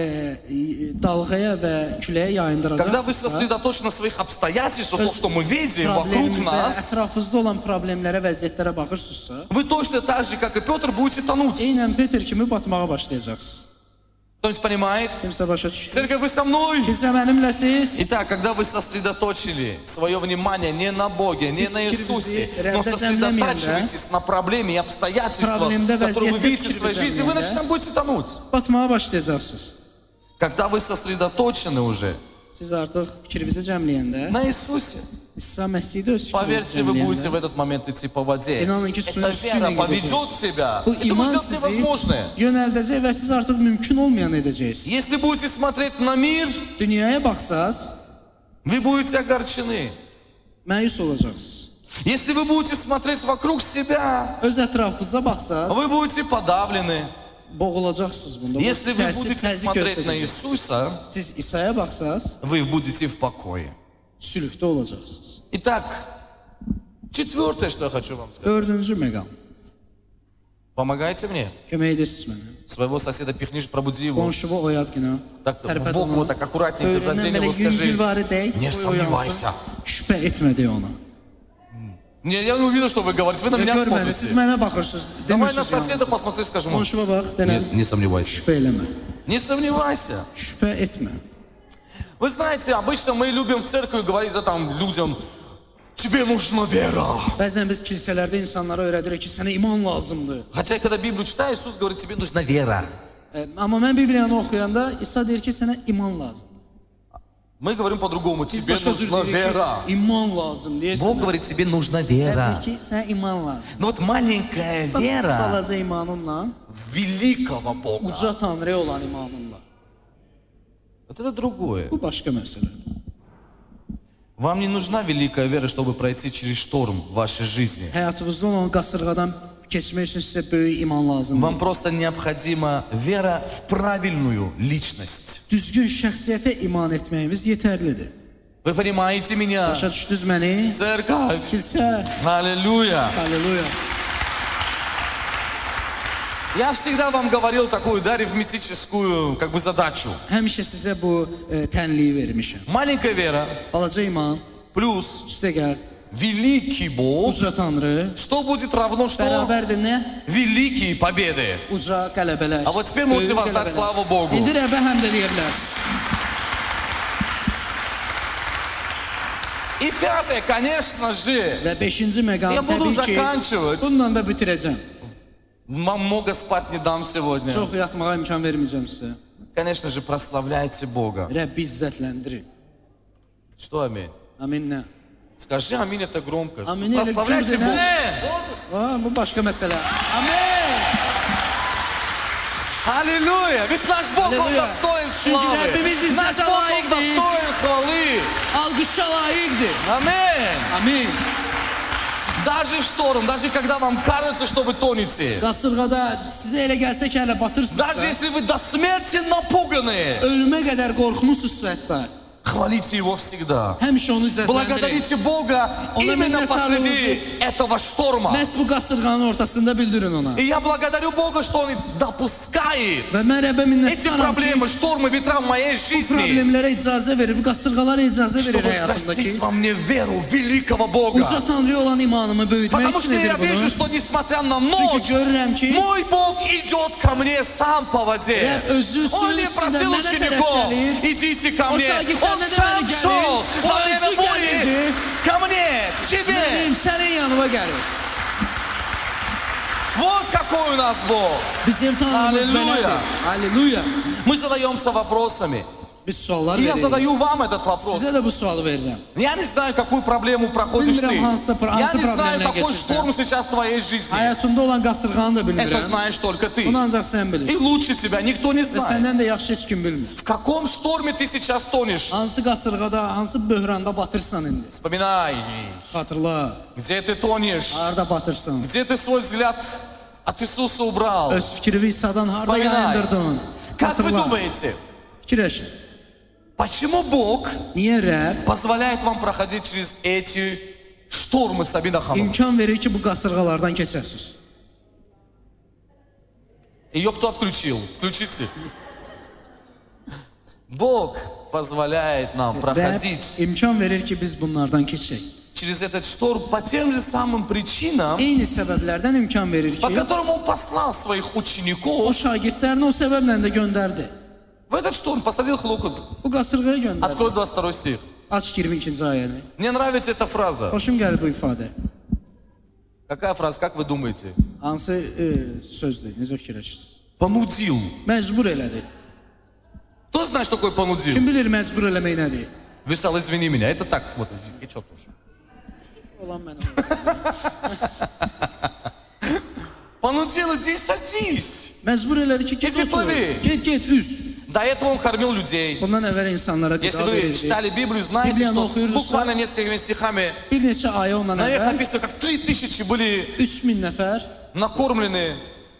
A: e, dalğaya və küləyə
C: когда вы
A: yayındıracaqsınızsa,
C: сосредоточены на своих обстоятельствах, то, что мы видим вокруг
A: problemimizə,
C: нас,
A: ətrafımızda olan problemlərə, vəziyyətlərə baxırsınızsa,
C: вы точно так же, как и Петр, будете тонуть.
A: eynən Peter kimi batmağa başlayacaqsınız.
C: Кто-нибудь понимает?
A: Kimsə başa düşdü.
C: Церковь, вы со мной?
A: Kimsə mənimləsiz.
C: Итак, когда вы сосредоточили свое внимание не на Боге, не
A: Siz
C: на Иисусе,
A: fikrinizi
C: но
A: Rəbdə
C: сосредотачиваетесь на проблеме и обстоятельствах,
A: Problemdə,
C: которые вы
A: vəziyyətdə
C: видите в своей
A: fikir
C: жизни, вы
A: verməyəndə
C: начинаете будете тонуть.
A: Batmağa başlayacaqsınız.
C: Когда вы сосредоточены уже
A: Siz artıq fikrinizi cəmləyəndə,
C: на Иисусе,
A: İsa Məsihdə öz fikrinizi
C: поверьте, вы будете в
A: cəmləyəndə,
C: этот момент идти по воде.
A: İnanın ki, suyun
C: Эта
A: üstüne
C: вера поведет
A: gidəcəksiniz.
C: себя,
A: Bu
C: и вы
A: iman
C: сделаете
A: sizi
C: невозможное.
A: yönəldəcək və siz artıq mümkün olmayanı edəcəksiniz.
C: Если будете смотреть на мир,
A: Dünyaya baxsaz,
C: вы будете огорчены.
A: məyus olacaqsınız.
C: Если вы будете смотреть вокруг себя,
A: Öz ətrafınıza baxsaz,
C: вы будете подавлены.
A: boğulacaqsınız bunda. Bu
C: Если вы
A: təsir,
C: будете
A: təzyiq
C: смотреть на
A: göstərəcək.
C: Иисуса,
A: Siz İsa'ya baxsaz,
C: вы будете в покое.
A: sülhdə olacaqsınız.
C: Итак, четвертое, что я хочу вам сказать.
A: Dördüncü məqam.
C: Помогайте мне.
A: Kömək edirsiniz mənə.
C: Своего соседа пихнешь, пробуди его.
A: Qonşumu oyad günə.
C: Так, в бок вот так аккуратненько задень его, скажи.
A: yüngülvarı deyək,
C: Не
A: qoy oyansın.
C: сомневайся.
A: Şübhə etmə deyə ona.
C: Не, я не увидел, что вы говорите. Вы на меня
A: Görməni, siz
C: смотрите.
A: mənə baxırsınız.
C: Давай на
A: Demirsiniz
C: соседа
A: yalnız.
C: посмотри, скажем. ему.
A: Qonşuma bax, denən,
C: Не сомневайся.
A: şübhə eləmə.
C: Не сомневайся.
A: Şübhə etmə.
C: Вы знаете, обычно мы любим в церкви говорить за там людям, тебе нужна вера.
A: Bəzən biz kilsələrdə insanlara öyrədirik ki, sənə iman lazımdır.
C: Хотя, когда Библию читаю, Иисус говорит, тебе нужна вера.
A: E, Amma mən Bibliyanı oxuyanda İsa deyir ki, sənə iman lazım.
C: Мы говорим по-другому,
A: Biz
C: тебе
A: başqa cür
C: нужна
A: deyirik
C: вера.
A: ki, iman lazım deyirsən.
C: Бог говорит, тебе нужна
A: Rəbb
C: вера.
A: deyir ki, sənə iman lazım.
C: Но вот маленькая
A: Bax,
C: вера
A: balaca imanınla,
C: великого Бога.
A: uca Tanrıya olan imanınla.
C: Вот это другое.
A: Bu başqa məsələ.
C: Вам не нужна великая вера, чтобы пройти через шторм в вашей жизни.
A: Həyatınızda olan qasırğadan keçmək üçün sizə böyük iman lazımdır.
C: Вам просто необходима вера в правильную личность.
A: Düzgün şəxsiyyətə iman etməyimiz yetərlidir.
C: Вы понимаете меня?
A: Başa düşdünüz məni?
C: Церковь.
A: Kilsə,
C: Аллилуйя.
A: halleluya.
C: Я всегда вам говорил такую, да, арифметическую, как бы задачу.
A: Həmişə sizə bu e, tənliyi vermişəm.
C: Маленькая вера
A: Balaca iman,
C: плюс
A: üstə gəl,
C: великий Бог.
A: uca Tanrı,
C: Что будет равно что?
A: bərabərdir nə?
C: Великие победы.
A: Uca qələbələr.
C: А вот теперь можете
A: böyük
C: воздать
A: qələbələr.
C: славу Богу.
A: İndi Rəbbə həmd eləyə bilərsiniz.
C: И пятое, конечно же,
A: Və beşinci məqam
C: Я буду
A: təbii ki,
C: заканчивать.
A: bununla da bitirəcəm.
C: вам много спать не дам сегодня.
A: Çox yatmağa imkan verməyəcəm sizə.
C: Конечно же, прославляйте Бога.
A: Rəbbi izzətləndirin.
C: Что аминь?
A: Amin nə?
C: Скажи аминь, это громко.
A: Amin elə
C: Прославляйте
A: güclə.
C: Бога.
A: Ha, bu başqa məsələ. Amin.
C: Аллилуйя! Ведь наш Бог, Он
A: Аллилуйя.
C: достоин
A: Çünkü
C: славы.
A: Rabbimiz
C: Наш
A: izzete
C: Бог, Он
A: layık değil.
C: достоин хвалы.
A: Alqışa layiqdir.
C: Аминь.
A: Amin.
C: Даже в шторм, даже когда вам кажется, что вы тонете.
A: Qasırğada sizə elə gəlsə ki, hələ
C: Даже
A: batırsınızsa,
C: если вы до смерти напуганы.
A: ölümə qədər qorxmusunuzsa hətta,
C: Хвалите Его всегда.
A: həmişə onu izzətləndirin.
C: Благодарите Бога
A: Он
C: именно
A: именно
C: посреди этого шторма.
A: Məhz bu qasırğanın ortasında bildirin ona.
C: И я благодарю Бога, что Он допускает
A: Və mən Rəbbə
C: эти
A: minnətdaram ki,
C: проблемы, штормы, ветра в моей
A: bu
C: жизни,
A: problemlərə icazə verir, bu qasırğalara icazə verir
C: чтобы
A: həyatımdakı.
C: взрастить во мне веру великого Бога.
A: Uca Tanrıya olan imanımı böyütmək
C: Потому
A: üçün
C: что я
A: edir
C: вижу,
A: bunu.
C: что nесмотря на
A: Çünki
C: ночь,
A: görürəm ki,
C: мой Бог идет ко мне сам по воде.
A: Rəbb özü
C: Он
A: suyun
C: не
A: üstündə
C: просил
A: mənə tərəf
C: учеников,
A: gəlir.
C: идите ко
A: O
C: мне. Он
A: şagirdlərlə də
C: сам
A: mənə
C: шел
A: gəlir. O
C: во время
A: özü
C: бури
A: gəlirdi.
C: ко мне, к тебе.
A: Mənim sənin yanıma gəlir.
C: Вот какой у нас Бог.
A: Bizim Tanrımız
C: Halleluya.
A: belədir. Halleluya.
C: Мы задаемся вопросами.
A: Biz suallar
C: И я
A: veririk.
C: задаю вам этот вопрос.
A: Sizə də bu sualı verirəm.
C: Я не знаю, какую проблему проходишь ты.
A: Bilmirəm hansı,
C: Я
A: hansı
C: не знаю,
A: problemlə
C: какой
A: keçirsən.
C: шторм сейчас в твоей жизни.
A: Həyatında olan qasırğanı da
C: Это
A: bilmirəm.
C: знаешь только ты.
A: Bunu ancaq sən
C: И
A: bilirsən.
C: лучше тебя никто не
A: Və
C: знает.
A: səndən də yaxşı heç kim bilmir.
C: В каком шторме ты сейчас тонешь?
A: Hansı qasırğada, hansı böhranda batırsan indi.
C: Вспоминай,
A: Xatırla,
C: где ты тонешь,
A: harda batırsan.
C: где ты свой взгляд от Иисуса убрал.
A: Öz fikrini İsa'dan harda
C: Вспоминай.
A: yayındırdın.
C: Как вы
A: Xatırla,
C: думаете,
A: fikirləşin.
C: Почему Бог
A: Niyə Rəbb
C: позволяет вам проходить через эти штормы с Абинахамом?
A: imkan verir ki, bu qasırğalardan keçəsiniz?
C: Ее кто отключил? Включите. Бог позволяет нам
A: Rəbb
C: проходить
A: imkan verir ki, biz bunlardan keçək.
C: через этот шторм по тем же самым причинам,
A: Eyni səbəblərdən imkan verir
C: по
A: ki,
C: которым Он послал своих
A: o
C: учеников
A: şagirdlərini o səbəblə də göndərdi.
C: в этот шторм, посадил их в лодку.
A: Bu qasırğaya göndərdi.
C: Открой двадцать второй стих.
A: Aç iyirmi ikinci ayəni.
C: Мне nравится эта фраза.
A: Xoşum gəlir bu ifadə.
C: Какая фраза, как вы думаете?
A: Hansı e, sözdür? Necə fikirləşirsiniz?
C: Понудил.
A: Məcbur elədi.
C: Кто знает, что такое понудил?
A: Kim bilir məcbur eləmək nədir?
C: Висал, извини меня. Это так, вот, и что тоже.
A: Olan mənim.
C: Понудил, иди садись.
A: Məcbur elədi ki, get
C: Get,
A: otur.
C: get,
A: Get, get, üz.
C: До этого Он кормил людей.
A: Bundan əvvəl insanlara
C: Если
A: qida
C: вы
A: verirdi.
C: читали Библию, знаете,
A: Библияны
C: что
A: окуйорсузса,
C: буквально несколькими стихами
A: Bir neçə ayə ondan
C: наверх
A: əvvəl
C: написано, как три тысячи были
A: üç min nəfər
C: накормлены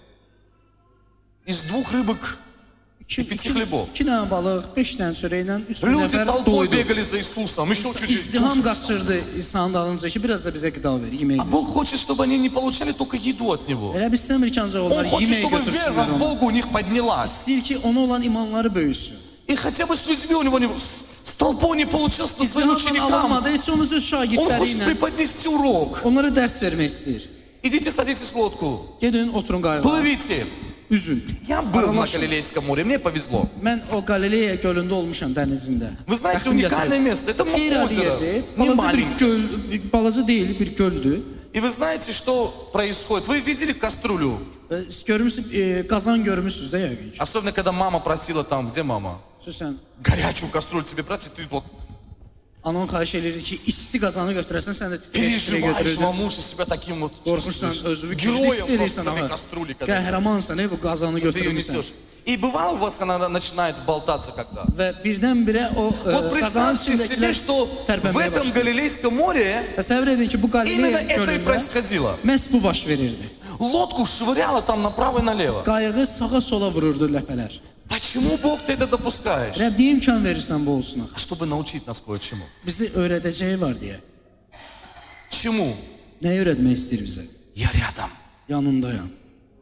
C: из двух rыбок
A: iki,
C: и пяти
A: iki,
C: хлебов.
A: iki dənə balıq, beş dənə çörəklə üç min
C: Люди
A: nəfər
C: толпой
A: doydu.
C: бегали за Иисусом, еще чуть-чуть.
A: İzdiham qaçırdı İsa'nın dalınca ki, biraz da bizə qida ver, yemək
C: А
A: ver.
C: Бог хочет, чтобы они не получали только еду от Него.
A: Elə biz istəmirik ki, ancaq
C: Он
A: onlar
C: хочет,
A: yemək
C: чтобы вера
A: götürsünlər
C: в
A: onu.
C: Бога у них поднялась.
A: İstəyir ki, ona olan imanları böyüsün.
C: И хотя бы с людьми у него не... С, с толпой не получилось, но своим
A: İzdihamla
C: ученикам.
A: alınmadı, heç olmazsa öz
C: Он
A: şagirdləri
C: хочет
A: ilə
C: преподнести урок.
A: onlara dərs vermək istəyir.
C: Идите, садитесь в лодку.
A: Gedin, oturun qayığa.
C: Плывите.
A: Üzün.
C: Я был на
A: Aralaşın.
C: Галилейском море, мне повезло.
A: Mən o Qalileya gölündə olmuşam dənizində.
C: Вы знаете,
A: Bəxtim
C: уникальное
A: gətirib.
C: место. Это
A: Qeyri-adi
C: озеро.
A: yerdir.
C: Не
A: Balaca bir
C: маленькое.
A: göl, balaca deyil, bir göldür.
C: И вы знаете, что происходит? Вы видели кастрюлю?
A: E, Siz görmüsünüz, e, qazan görmüsünüz də yəqin ki.
C: Особенно, когда мама просила там, где мама?
A: Xüsusən
C: Горячую кастрюлю тебе брать, и ты вот
A: anan xahiş edirdi ki, isti qazanı götürəsən, sən də titrək-titrək
C: переживаешь,
A: götürürdün.
C: волнуешься, себя таким вот
A: Qorxursan,
C: чувствуешь.
A: özünü güclü
C: Героем
A: hiss
C: просто
A: edirsən,
C: с этой
A: aha.
C: кастрюли, когда
A: Qəhrəmansan, e, bu qazanı
C: ты ее
A: götürmüsən.
C: несешь. И бывало у вас, она начинает болтаться когда?
A: Və birdən-birə o e,
C: Вот
A: qazanın
C: представьте себе,
A: içindəkilər
C: что в
A: tərpənməyə
C: этом
A: başladı.
C: Галилейском море
A: Təsəvvür edin ki, bu
C: именно
A: Qalileya
C: это и
A: gölündə
C: происходило.
A: məhz bu baş verirdi.
C: Лодку швыряло там направо и налево.
A: Qayığı sağa-sola vururdu ləpələr.
C: Почему Бог ты это допускаешь?
A: Rəbb niyə imkan verirsən bu olsun axı?
C: Чтобы научить нас кое-чему.
A: Bizi öyrədəcəyi var deyə.
C: Чему?
A: Nəyi öyrətmək istəyir bizə?
C: Я рядом.
A: Yanındayam.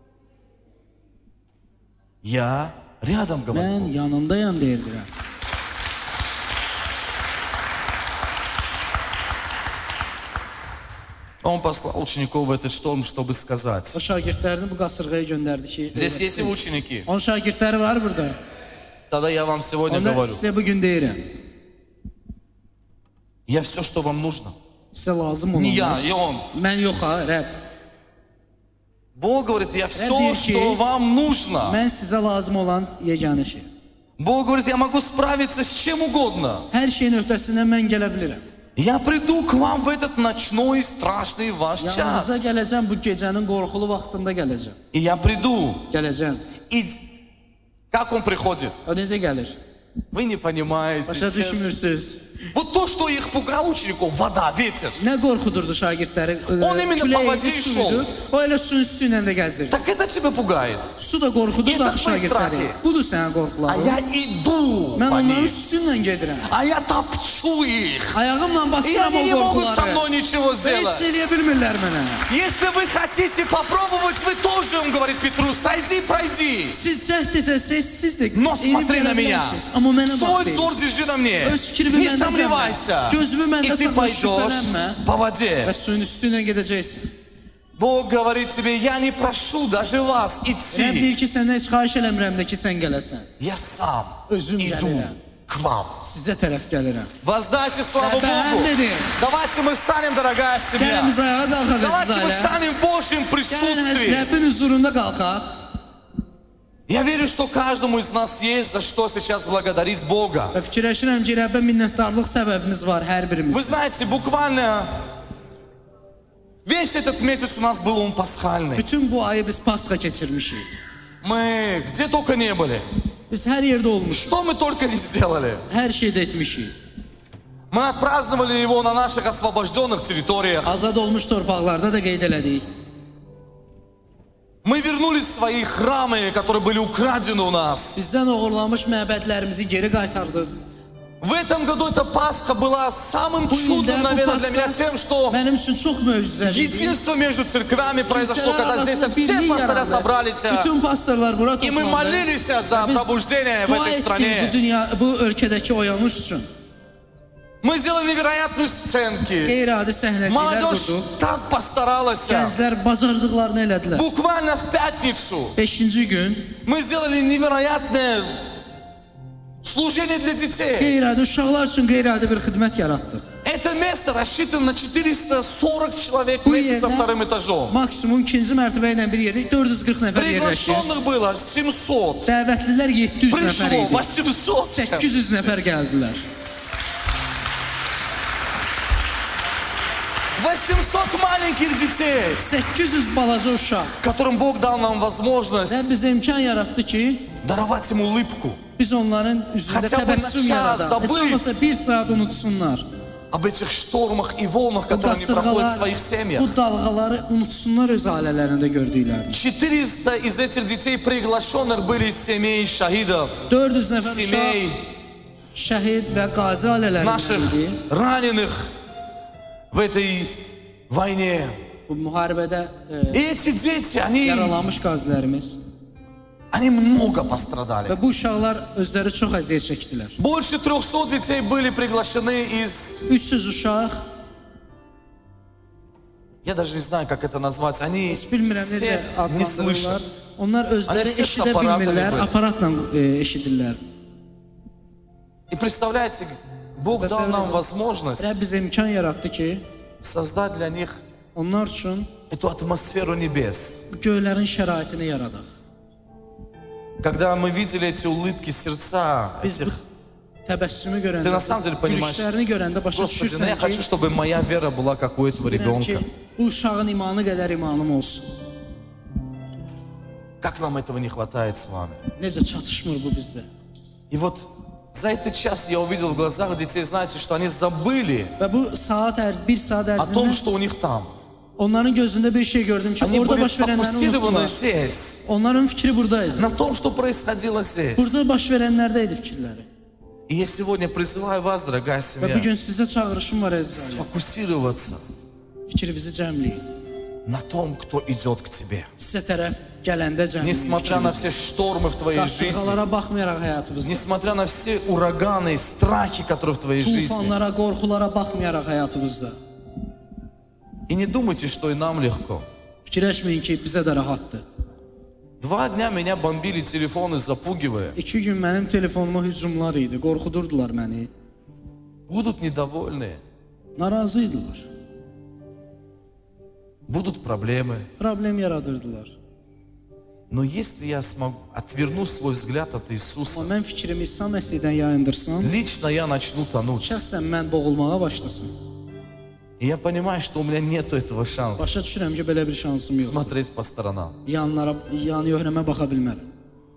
C: Я рядом, говорю.
A: Mən yanındayam deyirdirəm.
C: Он послал учеников в этот шторм, чтобы сказать.
A: O şagirdlərini bu qasırğaya göndərdi ki,
C: Здесь есть и
A: öyrətsin.
C: ученики.
A: Onun şagirdləri var burada.
C: Тогда я вам сегодня
A: Onda
C: говорю.
A: sizə bugün deyirəm.
C: Я все, что вам нужно.
A: Sizə lazım
C: Не я,
A: olan.
C: и он.
A: Mən yox ha, Rəbb.
C: Бог говорит, я все,
A: deyir ki,
C: что вам нужно.
A: Mən sizə lazım olan yeganə şey.
C: Bог говорит, я могу справиться с чем угодно.
A: Hər şeyin öhdəsindən mən gələ bilirəm.
C: Я приду к вам в этот ночной страшный ваш час.
A: Yanınıza gələcəm, bu gecənin qorxulu vaxtında gələcəm.
C: И я приду.
A: Gələcəm.
C: И как он приходит?
A: O necə gəlir?
C: Вы не понимаете.
A: Başa
C: честно.
A: düşmürsünüz.
C: Вот то, что их пугало учеников, вода, ветер.
A: Nə qorxudurdu şagirdləri?
C: On imенно
A: Külək
C: по
A: idi,
C: воде
A: su
C: шел.
A: idi. O elə suyun üstü ilə də gəzir.
C: Так это тебя пугает.
A: Su da qorxudur da
C: Yeter
A: şagirdləri.
C: strahi.
A: Budur sənin
C: А
A: qorxuların.
C: я иду
A: Mən
C: по
A: onların
C: ним.
A: üstündən gedirəm.
C: А я topçu их.
A: Ayağımla
C: И
A: basıram
C: они
A: o
C: не могут со
A: qorxuları.
C: мной ничего
A: Heç
C: сделать.
A: eləyə bilmirlər mənə.
C: Если вы хотите попробовать, вы тоже, он говорит Петру, сойди, пройди.
A: Siz cəhd etsəz, siz də
C: Но
A: enib
C: смотри на
A: gələ
C: меня.
A: bilərsiniz. Amma mənə bax
C: Свой
A: deyil.
C: взор держи на мне.
A: Öz fikrimi
C: Не
A: məndə
C: сомневайся.
A: Gözümü
C: И
A: məndə
C: ты
A: saxla,
C: пойдешь
A: şübhələnmə.
C: по
A: Və
C: воде.
A: suyun üstündən gedəcəksin.
C: Бог говорит тебе, я не прошу даже вас
A: Rəbb
C: идти.
A: deyir ki, səndən heç xahiş eləmirəm də ki, sən gələsən.
C: Я сам
A: Özüm
C: иду
A: gəlirəm.
C: к вам.
A: Sizə tərəf gəlirəm.
C: Воздайте славу
A: Да,
C: Богу.
A: да, да.
C: Давайте мы встанем, дорогая семья.
A: Gəlin biz ayağa qalxaq
C: Давайте мы
A: sizə.
C: встанем в Божьем
A: Gəlin
C: присутствии.
A: Rəbbin huzurunda qalxaq.
C: Я верю, что каждому из нас есть за что сейчас благодарить Бога.
A: Və fikirləşirəm ki, Rəbbə minnətdarlıq səbəbimiz var hər
C: Вы
A: birimizdə.
C: знаете, буквально весь этот месяц у нас был он пасхальный.
A: Bütün bu ayı biz Pasxa keçirmişik.
C: Мы где только не были.
A: Biz hər yerdə olmuşuq.
C: Что мы только не сделали.
A: Hər şeydə etmişik.
C: Мы отпраздновали его на наших освобожденных территориях.
A: Azad olmuş torpaqlarda da qeyd elədik.
C: Мы вернулись в свои храмы, которые были украдены у нас.
A: Bizdən oğurlanmış məbədlərimizi geri qaytardıq.
C: В этом году эта Пасха была самым
A: Bu
C: чудным,
A: ildə bu
C: наверное, для меня
A: Pasxa
C: тем, что
A: mənim üçün çox möcüzəli idi.
C: единство между церквями произошло,
A: Kilsələr
C: когда здесь
A: arasında
C: все
A: birlik
C: пастора
A: yarandı.
C: собрались,
A: Bütün pastorlar bura
C: и мы
A: toplandı.
C: молились за
A: Biz
C: пробуждение в
A: dua
C: этой
A: etdik bu
C: стране.
A: dünya, bu ölkədəki oyanış üçün.
C: Мы сделали невероятные сценки.
A: Qeyri-adi səhnəciklər
C: Молодежь
A: qurduq.
C: так постаралась.
A: Gənclər bacardıqlarını elədilər.
C: Буквально в пятницу
A: beşinci gün
C: мы сделали невероятное служение для детей.
A: qeyri-adi uşaqlar üçün qeyri-adi bir xidmət yaratdıq.
C: Это место рассчитано на четыреста сорок человек
A: Bu
C: вместе со
A: yerdə
C: вторым этажом.
A: maksimum ikinci mərtəbə ilə bir yerdə dörd yüz qırx nəfər yerləşir.
C: Приглашенных было семьсот.
A: Dəvətlilər yeddi yüz nəfər
C: Пришло
A: idi.
C: восемьсот.
A: səkkiz yüz nəfər gəldilər.
C: восемьсот маленьких детей,
A: səkkiz yüz balaca uşaq.
C: которым Бог дал нам возможность
A: Və bizə imkan yaratdı ki,
C: даровать им улыбку.
A: biz onların üzündə
C: Хотя бы
A: təbəssüm
C: на час
A: yaradaq. Heç
C: забыть.
A: olmasa bir saat unutsunlar.
C: Об этих штормах и волнах,
A: Bu
C: которые они проходят в
A: qasırğalar,
C: своих семьях.
A: bu dalğaları unutsunlar öz ailələrində gördüklərini.
C: четыреста из этих детей приглашенных были из семей шахидов,
A: dörd yüz nəfər uşaq
C: семей
A: şəhid və qazi ailələri
C: наших
A: idi.
C: раненых в этой войне.
A: Bu müharibədə e,
C: И эти дети, они,
A: yaralanmış qazilərimiz
C: они много пострадали.
A: və bu uşaqlar özləri çox əziyyət çəkdilər.
C: Больше трехсот детей были приглашены из...
A: üç yüz uşaq,
C: Я даже не знаю, как это назвать. Они
A: heç bilmirəm necə
C: все не
A: adlandırırlar.
C: слышат.
A: Onlar özləri
C: Hani ses
A: eşidə
C: aparatı
A: bilmirlər,
C: gibi.
A: aparatla e, eşidirlər.
C: И представляете, Бог дал нам возможность
A: Rəbb bizə imkan yaratdı ki,
C: создать для них
A: onlar üçün
C: эту атмосферу небес.
A: bu göylərin şəraitini yaradaq.
C: Когда мы видели эти улыбки, сердца
A: Biz bu
C: этих...
A: təbəssümü
C: Ты
A: görəndə,
C: на самом деле понимаешь,
A: gülüşlərini görəndə başa
C: Господи, ну я
A: düşürsən
C: хочу,
A: ki,
C: чтобы моя вера была как у этого
A: istəyirəm ki,
C: ребенка.
A: bu uşağın imanı qədər imanım olsun.
C: Как нам этого не хватает с вами?
A: Necə çatışmır bu bizdə.
C: И вот за этот час я увидел в глазах детей, знаете, что они забыли
A: Və bu saat ərz, bir saat
C: о том,
A: ərzində
C: что у них там.
A: onların gözündə bir şey gördüm ki,
C: Они
A: orada
C: были
A: baş verənləri
C: сфокусированы
A: unutdular.
C: здесь,
A: Onların fikri buradaydı.
C: на том, что происходило здесь.
A: Burada baş verənlərdə idi fikirləri.
C: И я сегодня призываю вас, дорогая
A: Və bu
C: семья,
A: gün sizə çağırışım var əzizlər.
C: сфокусироваться
A: Fikrinizi cəmləyin.
C: на том, кто идет к тебе.
A: Sizə tərəf gələndə cəmləyin
C: Несмотря на
A: fikrinizi.
C: все штормы в твоей жизни,
A: Qasırğalara baxmayaraq həyatınızda,
C: несмотря на все ураганы и страхи, которые в твоей жизни.
A: tufanlara, qorxulara baxmayaraq həyatınızda.
C: И не думайте, что и нам легко.
A: Fikirləşməyin ki, bizə də rahatdır.
C: Два дня меня бомбили телефоны, запугивая.
A: İki gün mənim telefonuma hücumlar idi, qorxudurdular məni.
C: Будут недовольны,
A: Narazı idilər,
C: будут проблемы.
A: problem yaradırdılar.
C: Но если я смогу, отверну свой взгляд от
A: Amma
C: Иисуса,
A: mən fikrimi İsa Məsihdən yayındırsam,
C: лично я начну тонуть.
A: şəxsən mən boğulmağa başlasam.
C: И я понимаю, что у меня нету этого шанса
A: Başa düşürəm ki, belə bir şansım yoxdur.
C: смотреть по сторонам.
A: Yanlara, yan yöhrəmə baxa bilmərəm.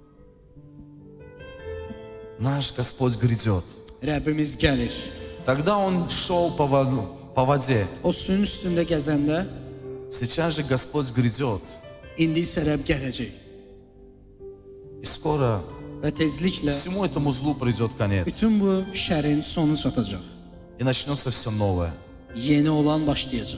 C: Наш Господь грядет.
A: Rəbbimiz gəlir.
C: Тогда Он шел по воду- по воде.
A: O suyun üstündə gəzəndə,
C: Сейчас же Господь грядет.
A: indi isə Rəbb gələcək.
C: И скоро
A: Və tezliklə
C: всему этому злу придет конец.
A: bütün bu şərin sonu çatacaq.
C: И начнется все новое.
A: Yeni olan başlayacaq.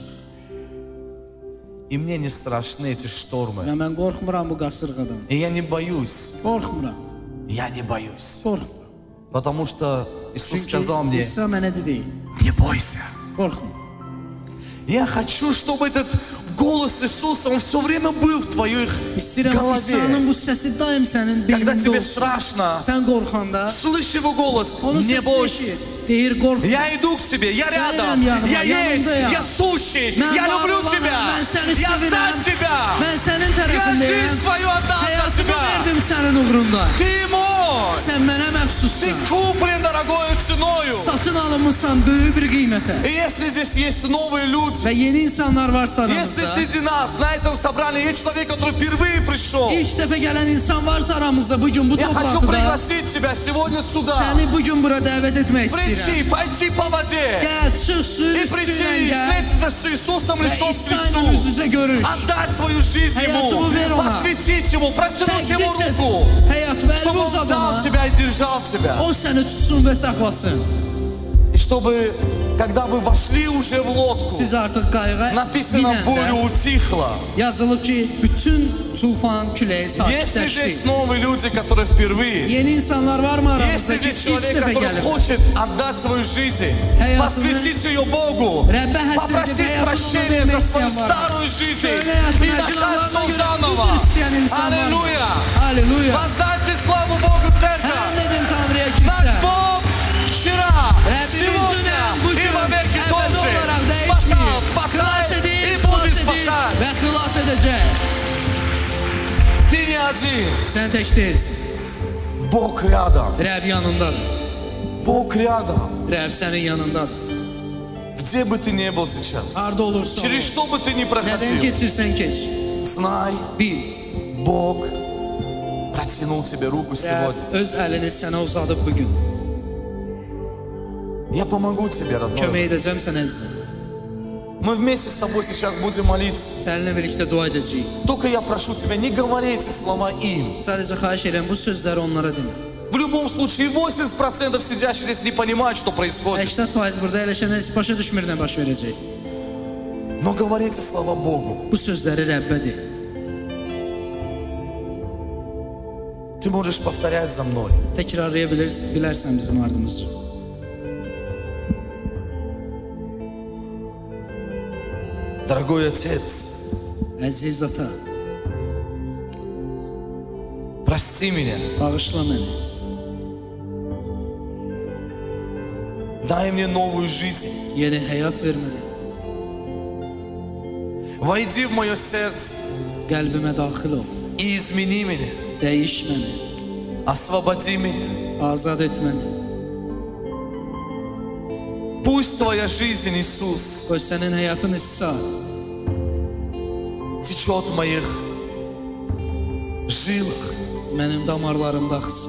C: И мне не страшны эти
A: Və
C: штормы.
A: mən qorxmuram bu qasırğadan.
C: И я не боюсь.
A: Qorxmuram,
C: Я не боюсь.
A: qorxmuram.
C: Потому что Иисус
A: Çünki
C: сказал мне,
A: İsa mənə dedi,
C: не бойся.
A: qorxma.
C: Я хочу, чтобы этот голос Иисуса, он все время был в твоих
A: İstəyirəm
C: голове.
A: İsa'nın bu səsi daim sənin
C: Когда
A: beynində
C: тебе
A: olsun.
C: страшно,
A: Sən qorxanda,
C: слышь его голос,
A: onun
C: не
A: səsini
C: бойся.
A: eşit. Deyir, qorxma.
C: Я иду к тебе, я рядом,
A: yanıma,
C: я есть,
A: yanındayım.
C: я сущий,
A: Mən
C: я
A: var
C: люблю
A: olanam,
C: тебя,
A: mən səni
C: я
A: sevirəm.
C: за тебя.
A: Mən sənin
C: Я
A: tərəfindəyəm.
C: жизнь свою отдал за
A: Həyatımı
C: тебя.
A: verdim sənin uğrunda.
C: Ты мой,
A: Sən mənə
C: ты
A: məxsussan.
C: куплен дорогою ценою.
A: Satın alınmışsan böyük bir qiymətə.
C: И если здесь есть новые люди,
A: Və yeni insanlar varsa
C: если
A: aramızda,
C: среди нас, на этом собрании есть человек, который впервые пришел,
A: ilk dəfə gələn insan varsa aramızda bugün bu
C: я хочу
A: toplantıda,
C: пригласить тебя сегодня сюда.
A: səni bugün bura dəvət etmək istəyirəm.
C: Прийти, пойти по воде
A: Gəl, çıx suyun
C: и
A: üstündən
C: прийти,
A: gəl
C: встретиться с Иисусом
A: və
C: лицом к
A: İsa ilə
C: лицу.
A: üz-üzə görüş.
C: Отдать свою жизнь
A: Hayatımı ver
C: Ему,
A: ona.
C: посвятить Ему, протянуть Ему
A: Təqdis et
C: руку,
A: həyat və əlini
C: чтобы Он
A: uzat
C: взял
A: saxlama.
C: тебя и держал тебя.
A: O səni tutsun və saxlasın.
C: И чтобы, когда вы вошли уже в лодку,
A: Siz artıq qayığa
C: написано, буря
A: binəndə
C: утихла.
A: yazılıb ki, bütün tufan küləyi
C: Есть ли здесь
A: sakitləşdi.
C: новые люди, которые впервые?
A: Yeni insanlar var mı
C: Есть
A: aramızda
C: ли
A: ki,
C: здесь
A: ilk
C: человек,
A: dəfə
C: который
A: gəlib?
C: хочет отдать свою жизнь,
A: Hayatını
C: посвятить ее Богу,
A: Rəbbə həsr edib
C: попросить
A: həyatını ona
C: прощения
A: vermək
C: за свою
A: istəyən var mı?
C: старую жизнь
A: Köhnə
C: и
A: həyatına,
C: начать
A: günahlarına
C: все
A: görə
C: заново?
A: üzr istəyən insan var mı?
C: Аллилуйя!
A: Halleluya.
C: Воздайте славу Богу, церковь!
A: Həmd edin Tanrıya
C: Наш
A: kilsə.
C: Бог вчера,
A: Rəbbimiz
C: сегодня
A: dünən,
C: и
A: bugün,
C: во веки тот
A: əbədi
C: же
A: olaraq
C: спасал,
A: dəyişməyib. Xilas
C: спасает
A: edir,
C: и
A: xilas
C: будет
A: edir
C: спасать.
A: və xilas edəcək.
C: Ты не один,
A: Sən tək deyilsin.
C: Бог рядом,
A: Rəbb yanındadır.
C: Бог рядом.
A: Rəbb sənin yanındadır.
C: Где бы ты ни был сейчас,
A: Harda olursan
C: через
A: ol.
C: что бы ты ни
A: Nədən
C: проходил,
A: keçirsən keç.
C: знай,
A: Bil,
C: Бог протянул тебе руку сегодня.
A: Rəbb öz əlini sənə uzadıb bugün.
C: Я помогу тебе, родной.
A: Kömək edəcəm sənə əzizim.
C: Мы вместе с тобой сейчас будем молиться.
A: Səninlə birlikdə dua edəcəyik.
C: Только я прошу тебя, не говори эти слова им.
A: Sadəcə xahiş edirəm bu sözləri onlara demə.
C: В любом случае, восемьдесят процентов сидящих здесь не понимают, что происходит.
A: səksən faiz burada əyləşənlər heç başa düşmür nə baş verəcək.
C: Но говори эти слова Богу.
A: Bu sözləri Rəbbə de.
C: Ты можешь повторять за мной.
A: Təkrarlaya bilirsən, bilərsən bizim ardımızca.
C: Дорогой Отец,
A: Əziz ata,
C: прости меня.
A: bağışla məni.
C: Дай мне новую жизнь.
A: Yeni həyat ver mənə.
C: Войди в мое сердце
A: Qəlbimə daxil ol.
C: и измени меня.
A: Dəyiş məni.
C: Освободи меня.
A: Azad et məni.
C: Пусть Твоя жизнь, Иисус,
A: Qoy sənin həyatın İsa
C: течет в моих жилах.
A: mənim damarlarımda axsın.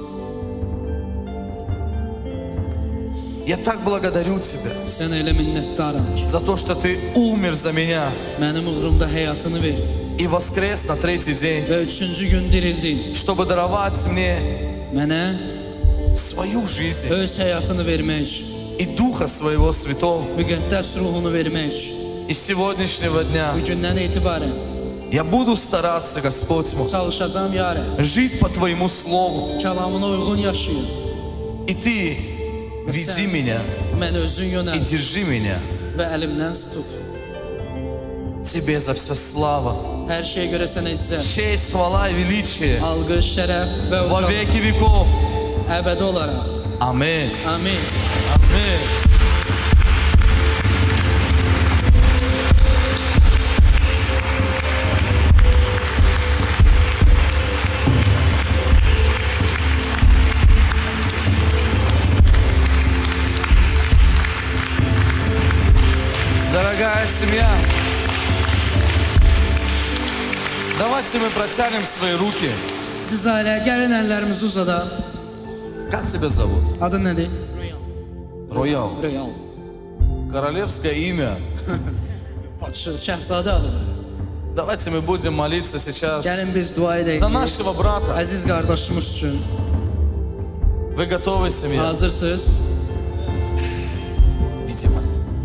C: Я так благодарю Тебя
A: Sənə elə minnətdaram ki,
C: за то, что Ты умер за меня
A: mənim uğrumda həyatını verdin
C: и воскрес на третий день,
A: və üçüncü gün dirildin.
C: чтобы даровать мне
A: Mənə
C: свою жизнь
A: öz həyatını vermək üçün,
C: и Духа Своего Святого.
A: müqəddəs ruhunu vermək üçün.
C: И с сегодняшнего дня
A: Bugündən etibarən
C: я буду стараться, Господь мой,
A: çalışacağam ya Rəbb.
C: жить по Твоему Слову.
A: Kəlamına uyğun yaşayın.
C: И Ты веди меня
A: Məni özün
C: и
A: yönəl
C: держи меня.
A: və əlimdən tut.
C: Тебе за все слава,
A: Hər şeyə görə sənə izzət,
C: честь, хвала и величие
A: alqış, şərəf və
C: во
A: ucalıq
C: веки веков.
A: əbədi olaraq.
C: Аминь.
A: Amin.
C: Аминь. Дорогая семья, давайте мы протянем свои руки.
A: Siz ailə, gəlin əllərimizi uzadaq.
C: Как тебя зовут?
A: Adın nədir?
C: Роял.
A: Royal.
C: Королевское имя.
A: Padşah, şəhzadə adıdır.
C: Давайте мы будем молиться сейчас
A: Gəlin biz dua edək.
C: за нашего брата.
A: Əziz qardaşımız üçün.
C: Вы готовы, семья?
A: Hazırsınız?
C: Видимо.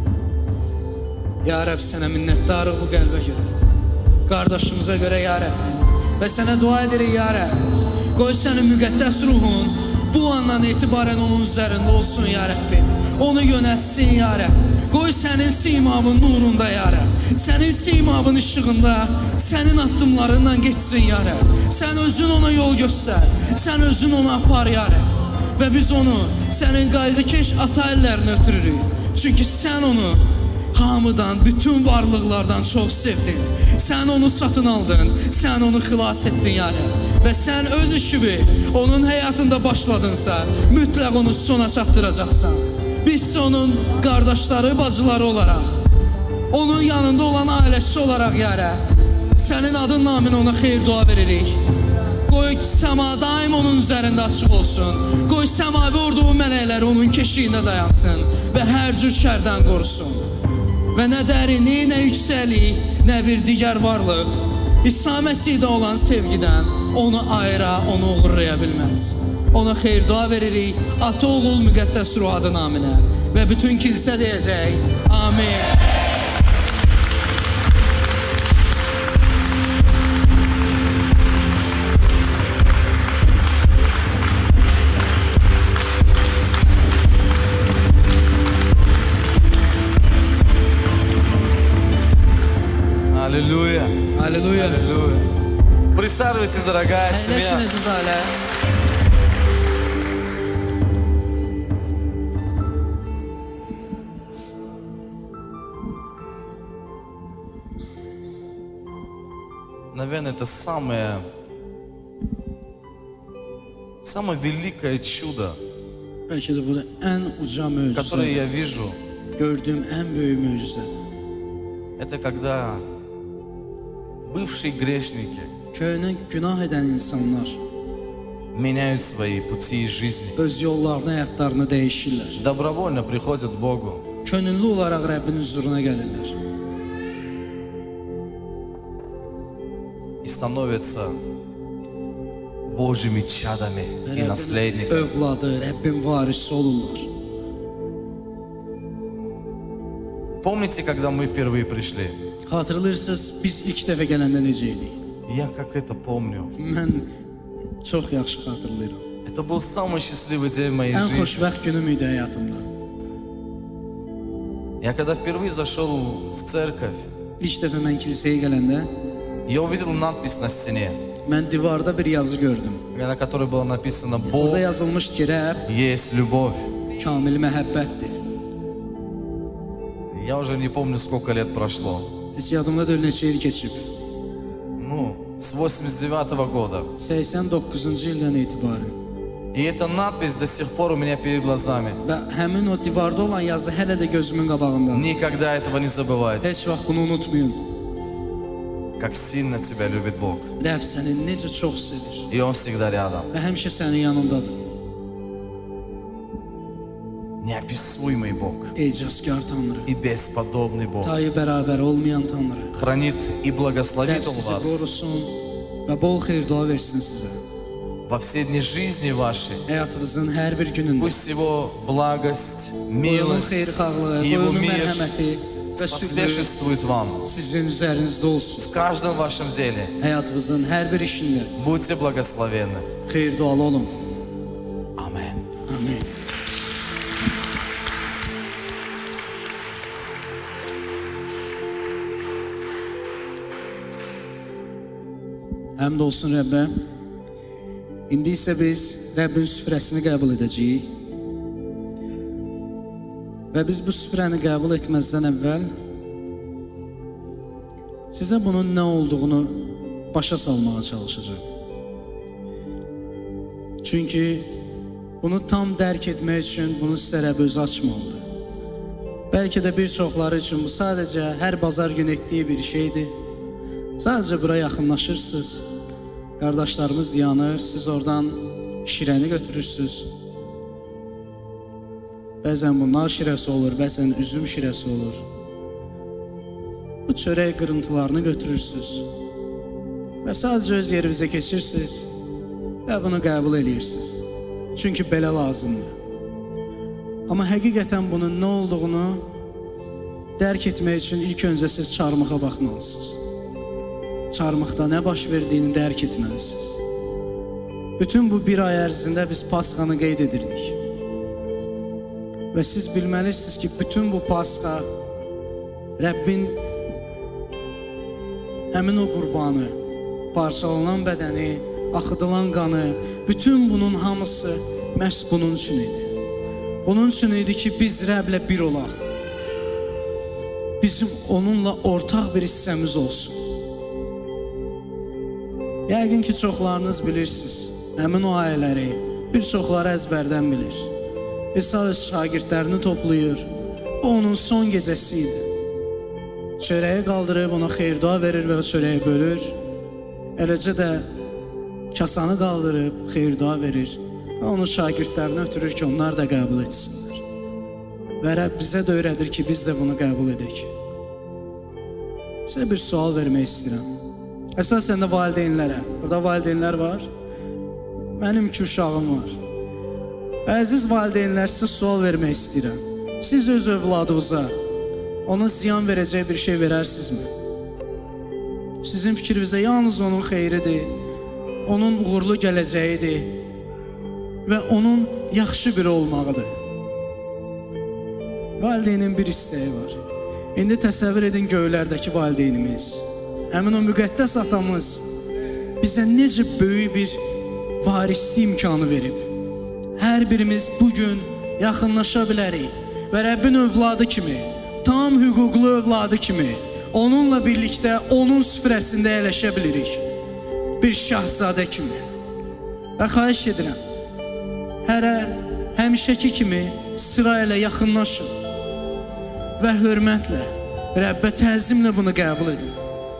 A: Ya Rəbb, sənə minnətdarıq bu qəlbə görə. Qardaşımıza görə, ya Rəbb. Və sənə dua edirik, ya Rəbb. Qoy sənin müqəddəs ruhun bu andan etibarən onun üzərində olsun, ya Rəbbim. Onu yönətsin, ya Rəbb. Qoy sənin simavın nurunda, ya Rəbb. Sənin simavın işığında, sənin addımlarından geçsin, ya Rəbb. Sən özün ona yol göstər. Sən özün ona apar, ya Rəbb. Və biz onu sənin qayğıkeş ata əllərinə ötürürük. Çünki sən onu hamıdan, bütün varlıqlardan çox sevdin. Sən onu satın aldın, sən onu xilas etdin, ya Rəbb. Və sən öz işini onun həyatında başladınsa, mütləq onu sona çatdıracaqsan. Biz onun qardaşları, bacıları olaraq, onun yanında olan ailəsi olaraq, ya Rəbb, sənin adın naminə ona xeyir dua veririk. Qoy səma daim onun üzərində açıq olsun. Qoy səmavi orduğu mələkləri onun keşiyində dayansın və hər cür şərdən qorusun. Və nə dərini, nə yüksəlik, nə bir digər varlıq İsa Məsihdə olan sevgidən onu ayıra, onu uğurlaya bilməz. ona xeyir dua veririk. Ata, oğul, müqəddəs ruh adı naminə. Və bütün kilsə deyəcək, amin.
C: Аллилуйя.
A: Аллилуйя.
C: Аллилуйя. Присаживайтесь, дорогая
A: Əyləşin
C: семья.
A: əziz ailə.
C: Наверное, это самое, самое великое чудо,
A: Bəlkə də bu da ən uca möcüzə,
C: которое я вижу.
A: gördüyüm ən böyük möcüzədir.
C: Это когда бывшие грешники
A: Köynə günah edən insanlar
C: меняют свои пути жизни.
A: öz yollarını, həyatlarını dəyişirlər.
C: Добровольно приходят к Богу.
A: Könüllü olaraq Rəbbin huzuruna gəlirlər.
C: И становятся Божьими чадами и
A: Rəbbin
C: наследниками.
A: övladı, Rəbbin varisi olurlar.
C: Помните, когда мы впервые пришли?
A: Xatırlayırsınız, biz ilk dəfə gələndə necə idik?
C: Я как это помню.
A: Mən çox yaxşı xatırlayıram.
C: Это был самый счастливый день в моей
A: Ən
C: жизни.
A: xoşbəxt günüm idi həyatımda.
C: Я когда впервые зашел в церковь,
A: İlk dəfə mən kilsəyə gələndə
C: я увидел надпись на стене,
A: mən divarda bir yazı gördüm.
C: на которой было написано
A: Orada
C: «Бог
A: yazılmışdı ki, Rəbb
C: есть любовь».
A: kamil məhəbbətdir.
C: Я уже не помню, сколько лет прошло.
A: Heç yadımda deyil neçə il keçib.
C: Ну, с восемьдесят девятого года.
A: səksən doqquzuncu ildən etibarən.
C: И эта надпись до сих пор у меня перед глазами.
A: Və həmin o divarda olan yazı hələ də gözümün qabağındadır.
C: Никогда этого не забывайте.
A: Heç vaxt bunu unutmayın.
C: Как сильно тебя любит Бог.
A: Rəbb səni necə çox sevir
C: И Он всегда рядом.
A: və həmişə sənin yanındadır.
C: Неописуемый Бог.
A: Ecazkar Tanrı,
C: И бесподобный Бог.
A: tayı bərabər olmayan Tanrı.
C: Хранит и благословит
A: Rəbb
C: Он
A: sizi
C: вас
A: qorusun və bol xeyir dua versin sizə.
C: во все дни жизни вашей.
A: Həyatınızın hər bir günündə.
C: Пусть Его благость,
A: Qoyunun
C: милость
A: xeyirxahlığı,
C: и Его
A: qoyunun
C: мир
A: mərhəməti və südü
C: способствует вам
A: sizin üzərinizdə olsun.
C: в каждом вашем деле.
A: Həyatınızın hər bir işində
C: Будьте благословенны.
A: xeyir dualı olun.
C: Amen.
A: Amin. Həmd olsun Rəbbə. İndi isə biz Rəbbin süfrəsini qəbul edəcəyik. Və biz bu süfrəni qəbul etməzdən əvvəl sizə bunun nə olduğunu başa salmağa çalışacağım. Çünki bunu tam dərk etmək üçün bunu sizə Rəbb özü açmalıdır. Bəlkə də bir çoxları üçün bu sadəcə hər bazar gün etdiyi bir şeydir. Sadəcə bura yaxınlaşırsınız, qardaşlarımız dayanır, siz oradan şirəni götürürsünüz. Bəzən bu nar şirəsi olur, bəzən üzüm şirəsi olur. Bu çörək qırıntılarını götürürsünüz və sadəcə öz yerinizə keçirsiniz və bunu qəbul edirsiniz. Çünki belə lazımdır. Amma həqiqətən bunun nə olduğunu dərk etmək üçün ilk öncə siz çarmıxa baxmalısınız. Çarmıqda nə baş verdiyini dərk etməlisiniz. Bütün bu bir ay ərzində biz Pasxanı qeyd edirdik. Və siz bilməlisiniz ki, bütün bu Pasxa Rəbbin həmin o qurbanı, parçalanan bədəni, axıdılan qanı, bütün bunun hamısı məhz bunun üçün idi. Bunun üçün idi ki, biz Rəblə bir olaq. Bizim onunla ortaq bir hissəmiz olsun. Yəqin ki, çoxlarınız bilirsiniz, həmin o ayələri bir çoxları əzbərdən bilir. İsa öz şagirdlərini toplayır, o onun son gecəsi idi. Çörəyi qaldırıb ona xeyir dua verir və o çörəyi bölür. Eləcə də kasanı qaldırıb xeyir dua verir və onun şagirdlərini ötürür ki, onlar da qəbul etsinlər. Və Rəbb bizə də öyrədir ki, biz də bunu qəbul edək. Sizə bir sual vermək istəyirəm. Əsasən də valideynlərə. Burada valideynlər var. Mənim iki uşağım var. Əziz valideynlər, sizə sual vermək istəyirəm. Siz öz övladınıza ona ziyan verəcək bir şey verərsinizmi? Sizin fikrinizə yalnız onun xeyridir, onun uğurlu gələcəyidir və onun yaxşı biri olmağıdır. Valideynin bir istəyi var. İndi təsəvvür edin göylərdəki valideynimiz. Həmin o müqəddəs atamız bizə necə böyük bir varislik imkanı verib. Hər birimiz bugün yaxınlaşa bilərik və Rəbbin övladı kimi, tam hüquqlu övladı kimi onunla birlikdə onun süfrəsində əyləşə bilirik. Bir şahzadə kimi. Və xahiş edirəm, hərə həmişəki kimi sıra ilə yaxınlaşın və hörmətlə, Rəbbə təzimlə bunu qəbul edin.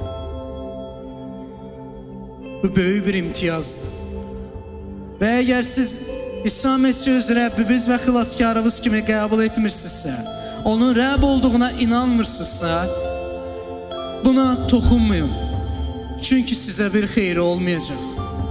A: Bu böyük bir imtiyazdır. Və əgər siz İsa Mesih öz Rəbbimiz və xilaskarımız kimi qəbul etmirsinizsə, onun Rəbb olduğuna inanmırsınızsa, buna toxunmayın. Çünki sizə bir xeyri olmayacaq.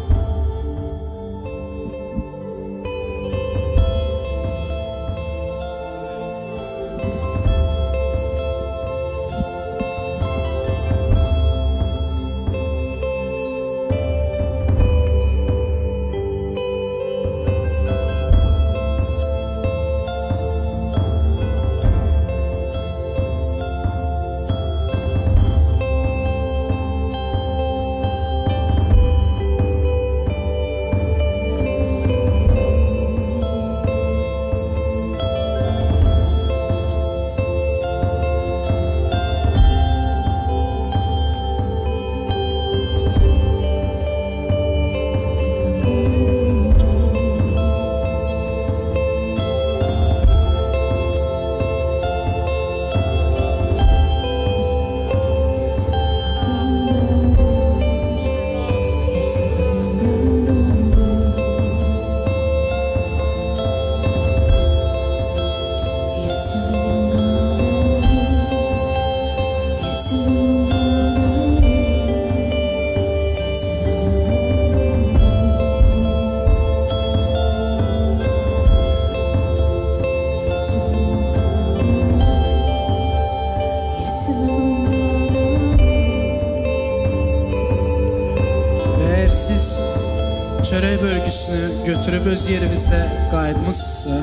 A: Çörək bölgüsünü götürüb öz yerimizdə qayıtmışsınızsa,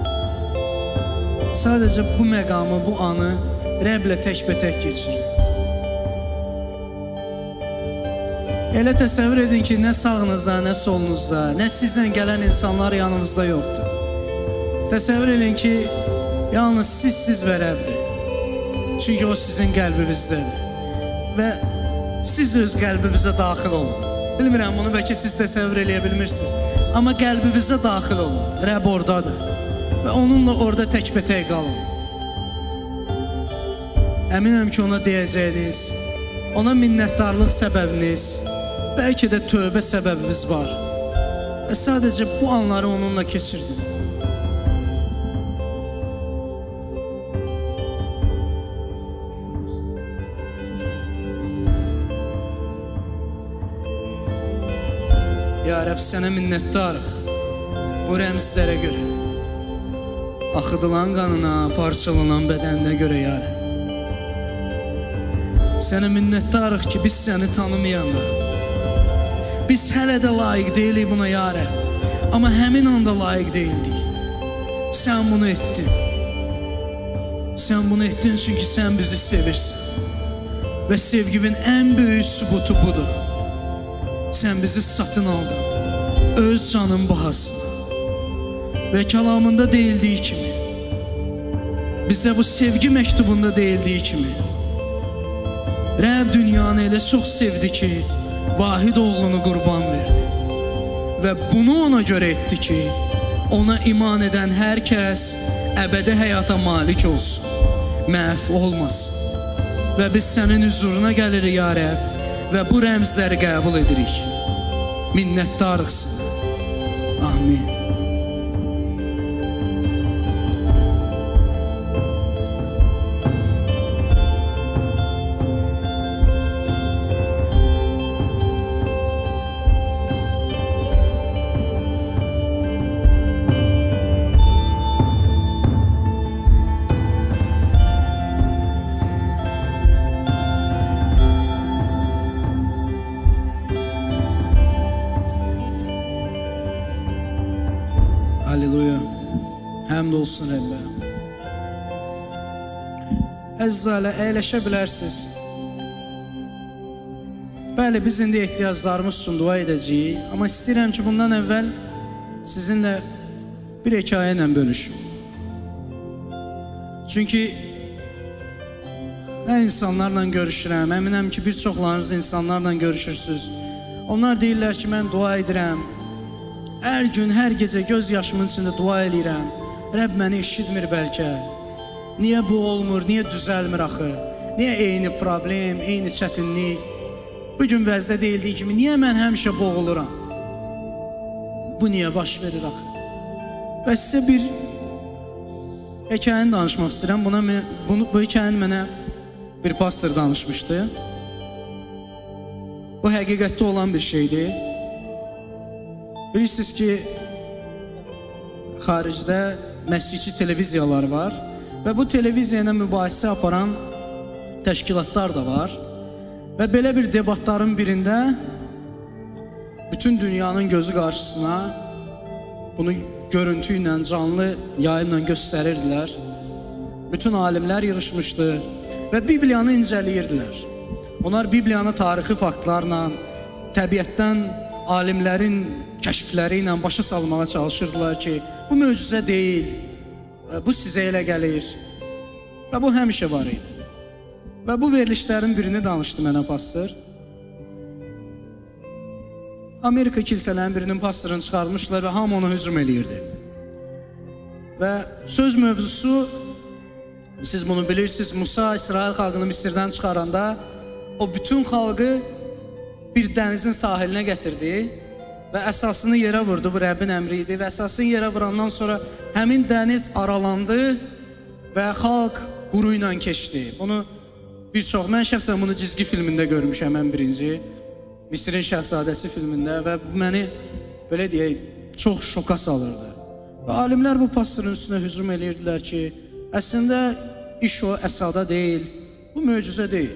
A: sadəcə bu məqamı, bu anı Rəbblə təkbətək keçirin. Elə təsəvvür edin ki, nə sağınızda, nə solunuzda, nə sizlə gələn insanlar yanınızda yoxdur. Təsəvvür edin ki, yalnız siz, siz və Rəbbdir. Çünki o sizin qəlbinizdədir və siz öz qəlbinizə daxil olun. Bilmirəm, bunu bəlkə siz təsəvvür eləyə bilmirsiniz. Amma qəlbinizə daxil olun. Rəbb oradadır. Və onunla orada təkbətək qalın. Əminəm ki, ona deyəcəyiniz, ona minnətdarlıq səbəbiniz, bəlkə də tövbə səbəbiniz var. Və sadəcə bu anları onunla keçirdin. Ya Rəbb, sənə minnətdarıq bu rəmzlərə görə, axıdılan qanına, parçalanan bədəninə görə, ya Rəbb. Sənə minnətdarıq ki, biz səni tanımayanda, biz hələ də layiq deyilik buna, ya Rəbb, amma həmin anda layiq deyildik. Sən bunu etdin. Sən bunu etdin çünki sən bizi sevirsən və sevginin ən böyük sübutu budur. Sən bizi satın aldın, öz canın bahasına və kəlamında deyildiyi kimi, bizə bu sevgi məktubunda deyildiyi kimi, Rəbb dünyanı elə çox sevdi ki, vahid oğlunu qurban verdi və bunu ona görə etdi ki, ona iman edən hər kəs əbədi həyata malik olsun, məhv olmasın. Və biz sənin hüzuruna gəlirik, ya Rəbb, və bu rəmzləri qəbul edirik. Minnətdarıq sənə. Amin. olsun Rəbbə. Əziz ailə, əyləşə bilərsiniz. Bəli, biz indi ehtiyaclarımız üçün dua edəcəyik. Amma istəyirəm ki, bundan əvvəl sizinlə bir hekayə ilə bölüşüm. Çünki mən insanlarla görüşürəm. Əminəm ki, bir çoxlarınız insanlarla görüşürsünüz. Onlar deyirlər ki, mən dua edirəm. Hər gün, hər gecə göz yaşımın içində dua edirəm. Rəbb məni eşitmir bəlkə. Niyə bu olmur, niyə düzəlmir axı? Niyə eyni problem, eyni çətinlik? Bugün vəzdə deyildiyi kimi, niyə mən həmişə boğuluram? Bu niyə baş verir axı? Və sizə bir hekayəni danışmaq istəyirəm. Buna, bunu, bu hekayəni mənə bir pastor danışmışdı. Bu həqiqətdə olan bir şeydir. Bilirsiniz ki, xaricdə məsihçi televiziyalar var və bu televiziya ilə mübahisə aparan təşkilatlar da var. Və belə bir debatların birində bütün dünyanın gözü qarşısına bunu görüntü ilə, canlı yayımla göstərirdilər. Bütün alimlər yığışmışdı və Bibliyanı incəliyirdilər. Onlar Bibliyanı tarixi faktlarla, təbiətdən alimlərin kəşfləri ilə başa salmağa çalışırdılar ki, bu möcüzə deyil, bu sizə elə gəlir və bu həmişə var idi. Və bu verilişlərin birini danışdı mənə pastor. Amerika kilsələrin birinin pastorunu çıxarmışlar və hamı ona hücum eləyirdi. Və söz mövzusu, siz bunu bilirsiniz, Musa İsrail xalqını Misirdən çıxaranda o bütün xalqı bir dənizin sahilinə gətirdi və əsasını yerə vurdu, bu Rəbbin əmri idi və əsasını yerə vurandan sonra həmin dəniz aralandı və xalq quru ilə keçdi. Bunu bir çox, mən şəxsən bunu cizgi filmində görmüşəm, ən birinci, Misirin Şəhzadəsi filmində və məni, belə deyək, çox şoka salırdı. Və alimlər bu pastorun üstünə hücum eləyirdilər ki, əslində iş o əsada deyil, bu möcüzə deyil.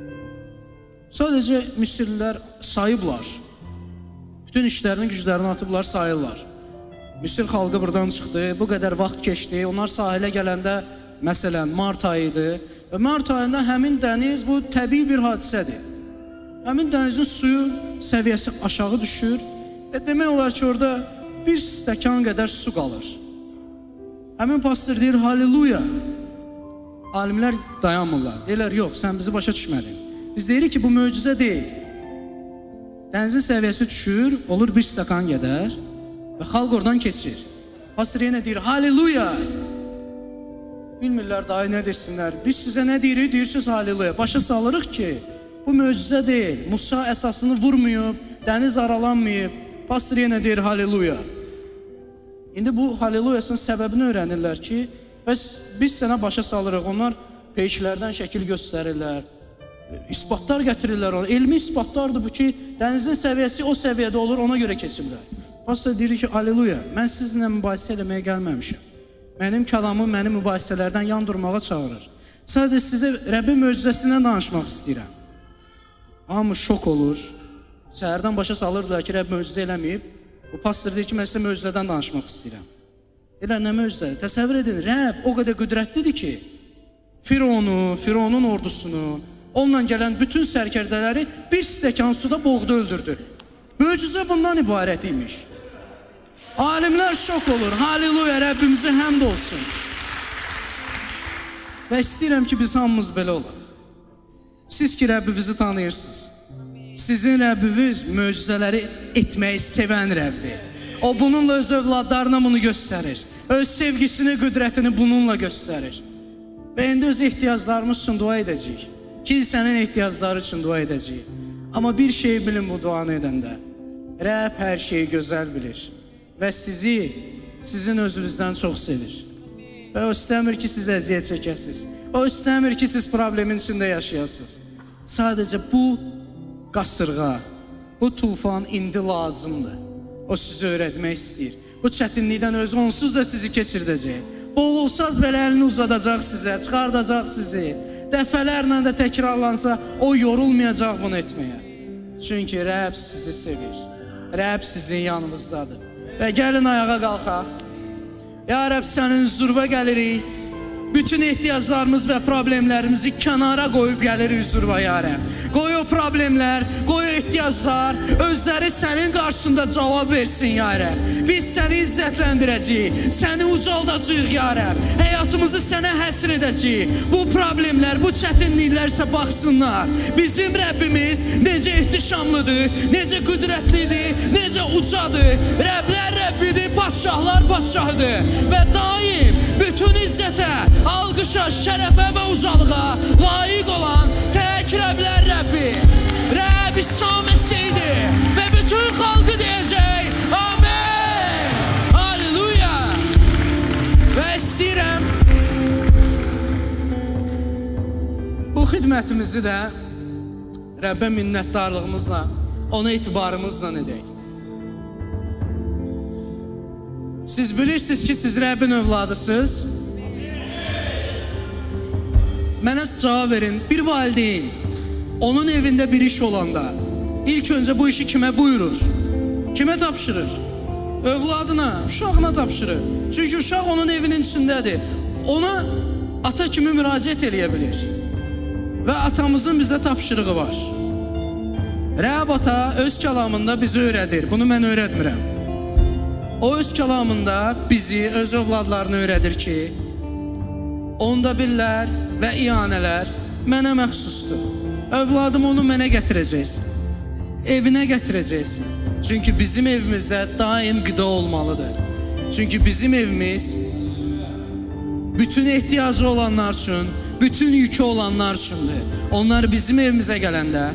A: Sadəcə Misirlilər sayıblar. Bütün işlərini, güclərini atıblar, sayırlar. Misir xalqı buradan çıxdı, bu qədər vaxt keçdi. Onlar sahilə gələndə, məsələn, mart ayı idi və mart ayında həmin dəniz, bu təbii bir hadisədir. Həmin dənizin suyu səviyyəsi aşağı düşür və demək olar ki, orada bir stəkan qədər su qalır. Həmin pastor deyir, haleluya. Alimlər dayanmırlar. Deyirlər, yox, sən bizi başa düşmədin. Biz deyirik ki, bu möcüzə deyil. Dənizin səviyyəsi düşür, olur bir stəkan qədər və xalq oradan keçir. Pastor yenə deyir, haleluya. Bilmirlər, dayı nə desinlər. Biz sizə nə deyirik, deyirsiniz haleluya. Başa salırıq ki, bu möcüzə deyil. Musa əsasını vurmayıb, dəniz aralanmayıb. Pastor yenə deyir, haleluya. İndi bu haleluyasının səbəbini öyrənirlər ki, bəs biz sənə başa salırıq. Onlar peyklərdən şəkil göstərirlər. İsbatlar gətirirlər ona. Elmi isbatlardır bu ki, dənizin səviyyəsi o səviyyədə olur, ona görə keçirlər. Pastor deyir ki, aleluya, mən sizinlə mübahisə eləməyə gəlməmişəm. Mənim kəlamım məni mübahisələrdən yan durmağa çağırır. Sadəcə sizə Rəbbin möcüzəsindən danışmaq istəyirəm. Hamı şok olur. Səhərdən başa salırdılar ki, Rəbb möcüzə eləməyib. Bu pastor deyir ki, mən sizə möcüzədən danışmaq istəyirəm. Deyirlər, nə möcüzədir? Təsəvvür edin, Rəbb o qədər qüdrətlidir ki, Fironu, Fironun ordusunu, onunla gələn bütün sərkərdələri bir stəkan suda boğdu, öldürdü. Möcüzə bundan ibarət imiş. Alimlər şok olur. Haleluya, Rəbbimizə həmd olsun. Və istəyirəm ki, biz hamımız belə olaq. Siz ki, Rəbbinizi tanıyırsınız. Sizin Rəbbiniz möcüzələri etməyi sevən Rəbdir. O bununla öz övladlarına bunu göstərir. Öz sevgisini, qüdrətini bununla göstərir. Və indi öz ehtiyaclarımız üçün dua edəcəyik. Kilsənin ehtiyacları üçün dua edəcəyik. Amma bir şey bilin bu duanı edəndə. Rəbb hər şeyi gözəl bilir. Və sizi, sizin özünüzdən çox sevir. Və o istəmir ki, siz əziyyət çəkəsiniz. O istəmir ki, siz problemin içində yaşayasınız. Sadəcə bu qasırğa, bu tufan indi lazımdır. O sizi öyrətmək istəyir. Bu çətinlikdən özü onsuz da sizi keçirdəcək. Boğulsaz belə əlini uzadacaq sizə, çıxardacaq sizi. Dəfələrlə də təkrarlansa, o yorulmayacaq bunu etməyə. Çünki Rəbb sizi sevir. Rəbb sizin yanınızdadır. Və gəlin ayağa qalxaq. Ya Rəbb, sənin huzuruna gəlirik. Bütün ehtiyaclarımız və problemlərimizi kənara qoyub gəlirik huzuruna, ya Rəbb. Qoy o problemlər, qoy o ehtiyaclar özləri sənin qarşısında cavab versin, ya Rəbb. Biz səni izzətləndirəcəyik, səni ucaldacağıq, ya Rəbb. Həyatımızı sənə həsr edəcəyik. Bu problemlər, bu çətinliklərsə baxsınlar. Bizim Rəbbimiz necə ehtişamlıdır, necə qüdrətlidir, necə ucadır. Rəblər Rəbbidir, padşahlar padşahıdır. Və daim bütün izzətə, alqışa, şərəfə və ucalığa layiq olan tək Rəblər Rəbbi, Rəbb İsa Məsihdir və bütün xalqı deyəcək, amen, halleluya. Və istəyirəm bu xidmətimizi də Rəbbə minnətdarlığımızla, ona etibarımızla edək. Siz bilirsiniz ki, siz Rəbbin övladısınız. Mənə cavab verin, bir valideyn onun evində bir iş olanda ilk öncə bu işi kimə buyurur? Kimə tapşırır? Övladına, uşağına tapşırır. Çünki uşaq onun evinin içindədir. Ona ata kimi müraciət eləyə bilir. Və atamızın bizə tapşırığı var. Rəbb ata öz kəlamında bizi öyrədir. Bunu mən öyrətmirəm. O öz kəlamında bizi, öz övladlarını öyrədir ki, onda birlər və iyanələr mənə məxsusdur. Övladım onu mənə gətirəcəksin. Evinə gətirəcəksin. Çünki bizim evimizdə daim qida olmalıdır. Çünki bizim evimiz bütün ehtiyacı olanlar üçün, bütün yükü olanlar üçündür. Onlar bizim evimizə gələndə,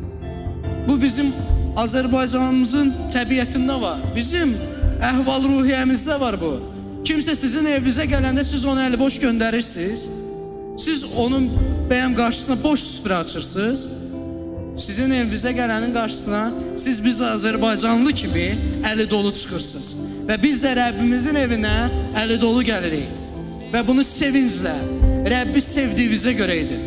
A: bu bizim Azərbaycanımızın təbiətində var. Bizim əhval-ruhiyyəmizdə var bu. Kimsə sizin evinizə gələndə siz onu əli boş göndərirsiniz. Siz onun bəyəm qarşısına boş süfrə açırsınız. Sizin evinizə gələnin qarşısına siz biz Azərbaycanlı kimi əli dolu çıxırsınız. Və biz də Rəbbimizin evinə əli dolu gəlirik. Və bunu sevinclə, Rəbbi sevdiyinizə görə edin.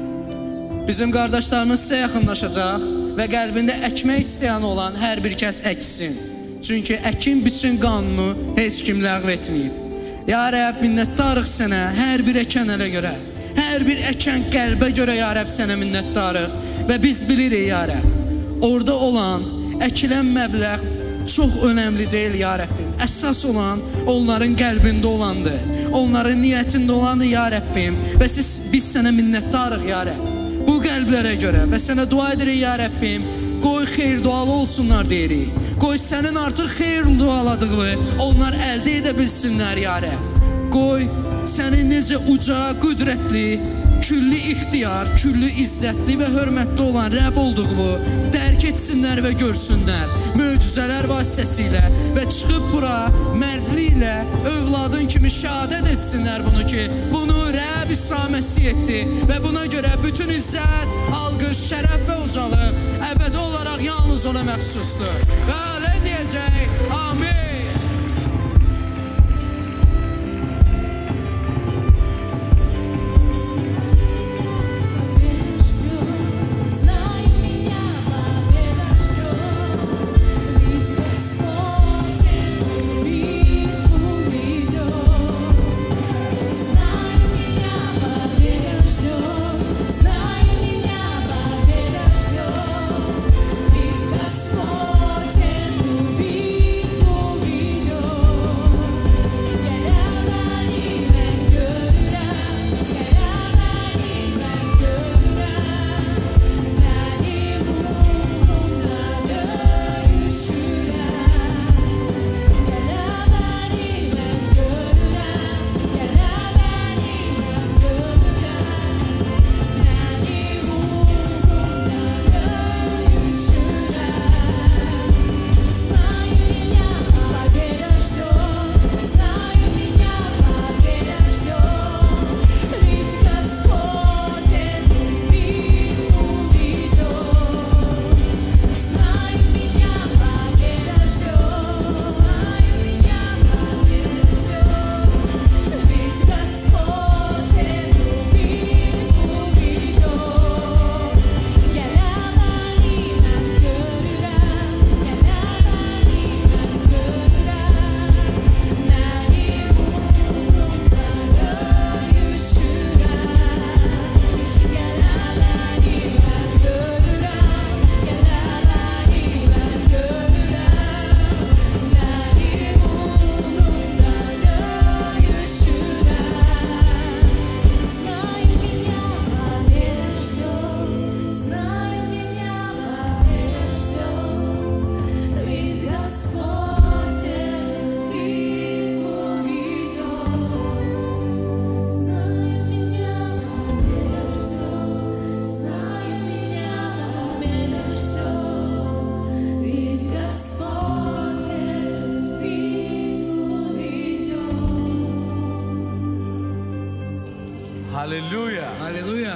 A: Bizim qardaşlarımız sizə yaxınlaşacaq və qəlbində əkmək istəyən olan hər bir kəs əksin. Çünki əkin biçin qanunu heç kim ləğv etməyib. Ya Rəbb, minnətdarıq sənə hər bir əkənələ görə. Hər bir əkən qəlbə görə, ya Rəbb, sənə minnətdarıq. Və biz bilirik, ya Rəbb, orada olan, əkilən məbləğ çox önəmli deyil, ya Rəbbim. Əsas olan onların qəlbində olandır. Onların niyyətində olandır, ya Rəbbim. Və siz, biz sənə minnətdarıq, ya Rəbb. Bu qəlblərə görə və sənə dua edirik, ya Rəbbim. Qoy xeyir dualı olsunlar deyirik. Qoy sənin artıq xeyir dualadığı onlar əldə edə bilsinlər, ya Rəbb. Qoy sənin necə uca, qüdrətli, küllü ixtiyar, küllü izzətli və hörmətli olan Rəbb olduğunu dərk etsinlər və görsünlər. Möcüzələr vasitəsilə və çıxıb bura mərdliklə övladın kimi şəhadət etsinlər bunu ki, bunu Rəbb İsa Məsih etdi və buna görə bütün izzət, alqış, şərəf və ucalıq əbədi olaraq yalnız ona məxsusdur. Və elə deyəcək, amin.
D: Ведь Господь эту битву ведет.
C: Аллилуйя.
A: Aleluya.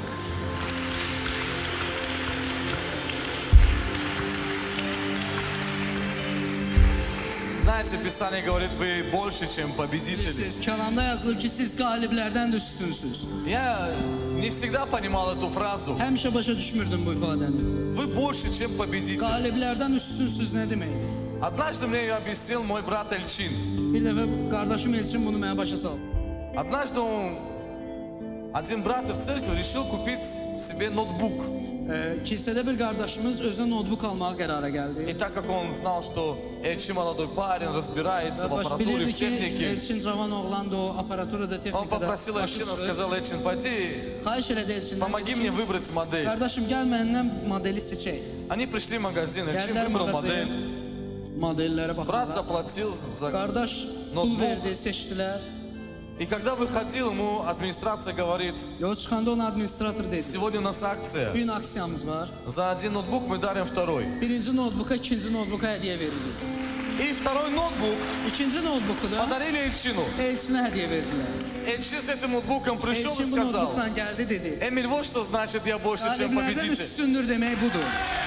C: Знаете, Писание говорит, вы больше, чем победители.
A: Siz kəlamda yazılıb ki, siz qaliblərdən də üstünsüz.
C: Я не всегда понимал эту фразу.
A: Həmişə başa düşmürdüm bu ifadəni.
C: Вы больше, чем победители.
A: Qaliblərdən üstünsüz nə deməkdir?
C: Однажды мне ее объяснил мой брат Эльчин.
A: Bir dəfə qardaşım Elçin bunu mənə başa saldı.
C: Однажды он, один брат в церкви решил купить себе ноутбук.
A: Ee, Kilsədə bir qardaşımız özünə notebook almağa qərara gəldi.
C: И так как он знал, что Эльчин молодой парень, разбирается
A: Və
C: в
A: baş
C: аппаратуре,
A: bilirdi
C: в
A: ki,
C: технике,
A: Elçin cavan oğlandı, o aparaturada,
C: он
A: texnikada
C: попросил
A: başı
C: Эльчина,
A: çıxır.
C: сказал, Эльчин, пойди,
A: Xahiş elədi Elçindən.
C: помоги мне выбрать модель.
A: Qardaşım, gəl məndən modeli seçək.
C: Они пришли в магазин, Эльчин
A: Gəldilər
C: выбрал
A: mağazaya,
C: модель.
A: modellərə
C: Брат
A: baxdılar.
C: заплатил за...
A: Qardaş pul
C: Notebook.
A: verdi, seçdilər.
C: И когда выходил, ему администрация говорит,
A: Yol çıxanda ona administrator dedi.
C: сегодня у нас акция.
A: Bu gün aksiyamız var.
C: За один ноутбук мы дарим второй.
A: Birinci notebooka, ikinci notebooka hədiyyə verilir.
C: И второй ноутбук
A: İkinci notebooku da
C: подарили Эльчину.
A: Elçinə hədiyyə verdilər.
C: Эльчин с этим ноутбуком пришел и
A: Elçin bu
C: сказал,
A: notebookla gəldi dedi.
C: Эмиль, вот что значит я больше, чем
A: Qaliblərdən
C: победитель.
A: üstündür demək budur.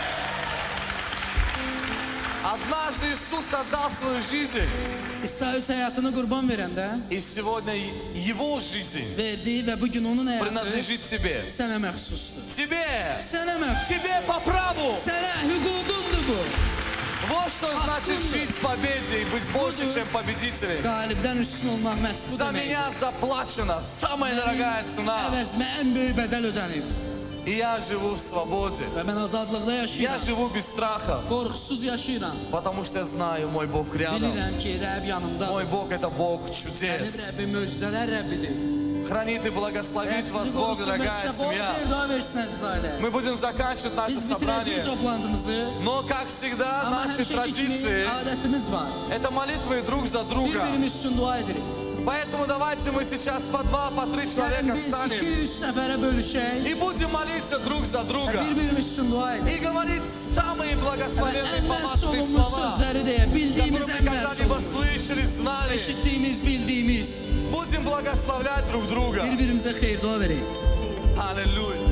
C: Однажды Иисус отдал свою жизнь,
A: İsa öz həyatını qurban verəndə
C: и сегодня Его жизнь
A: verdi və bu gün onun həyatı
C: принадлежит тебе.
A: sənə məxsusdur.
C: Тебе!
A: Sənə məxsus.
C: Тебе по праву!
A: Sənə hüququndur bu.
C: Вот что значит жить в победе и быть больше, чем победителем.
A: Qalibdən üstün olmaq məhz bu
C: За
A: deməkdir.
C: меня заплачена самая дорогая цена.
A: Əvəzmə ən böyük bədəl ödənib.
C: И я живу в свободе.
A: Və mən azadlıqda
C: Я
A: yaşayıram.
C: живу без страха,
A: Qorxusuz yaşayıram.
C: потому что я знаю, мой Бог рядом.
A: Bilirəm ki, Rəbb yanımdadır.
C: Мой Бог это Бог
A: Mənim
C: чудес.
A: Rəbbim möcüzələr Rəbbidir.
C: Хранит и благословит
A: Rəbb
C: вас
A: sizi
C: Бог,
A: qorusun və
C: дорогая
A: sizə bol
C: семья.
A: xeyir dua versin əziz ailə.
C: Мы будем заканчивать наше
A: Biz bitirəcəyik
C: собрание.
A: toplantımızı.
C: Но, как всегда,
A: Amma
C: наши
A: həmişəki kimi
C: традиции
A: adətimiz var.
C: — это молитвы друг за друга.
A: Bir-birimiz üçün dua edirik.
C: Поэтому давайте мы сейчас по два, по три
A: Gəlin
C: человека
A: biz
C: встанем
A: iki üç nəfərə bölüşək
C: и будем молиться друг за
A: və
C: друга.
A: bir-birimiz üçün dua edirik.
C: И говорить самые
A: Və
C: благословенные
A: ən məns
C: помазанные
A: olunmuş
C: слова,
A: sözləri deyə, bildiyimiz
C: которые
A: ən
C: мы
A: məns
C: когда-либо
A: olunmuş,
C: слышали, знали.
A: eşitdiyimiz, bildiyimiz,
C: Будем благословлять друг друга.
A: bir-birimizə xeyir dua verək.
C: Аллилуйя.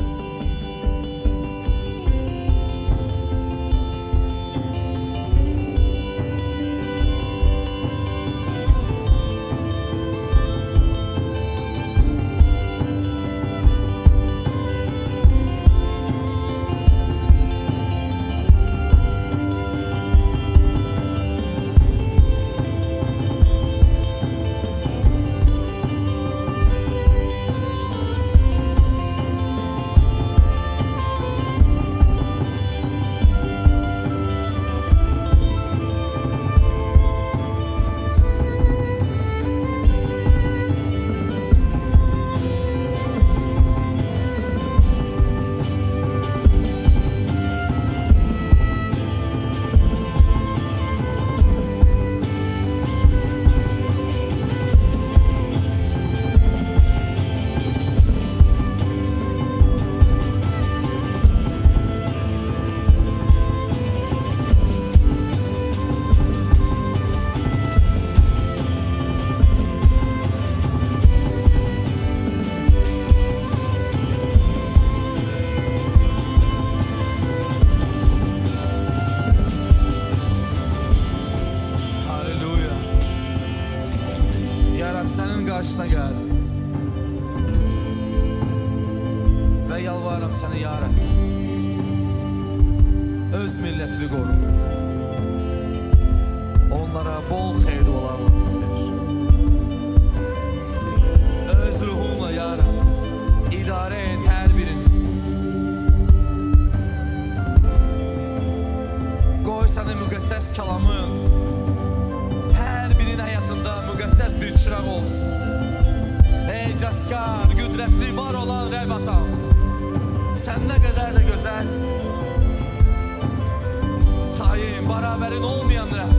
C: Halleluya. Ya Rab, senin karşına geldim. Ve yalvarırım seni ya Rab. Öz milletini koru. Onlara bol xeyir dualarla ver. Öz ruhunla ya Rab, idare et her birini. Qoy səni müqəddəs kəlamın hər birinin həyatında müqəddəs bir çıraq olsun. Ey cəskar, qüdrətli var olan Rəbb atam, sən nə qədər də gözəlsin. Tayın, bərabərin olmayan Rəbb,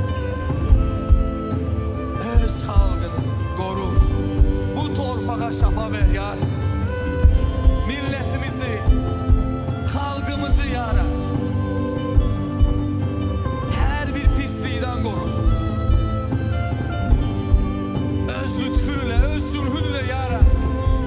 C: öz xalqını qoru, bu torpağa şəfa ver ya Rəbb. Millətimizi, xalqımızı ya Rəbb, hər bir pislikdən qoru. Öz lütfünlə, öz zülhünlə ya Rəbb,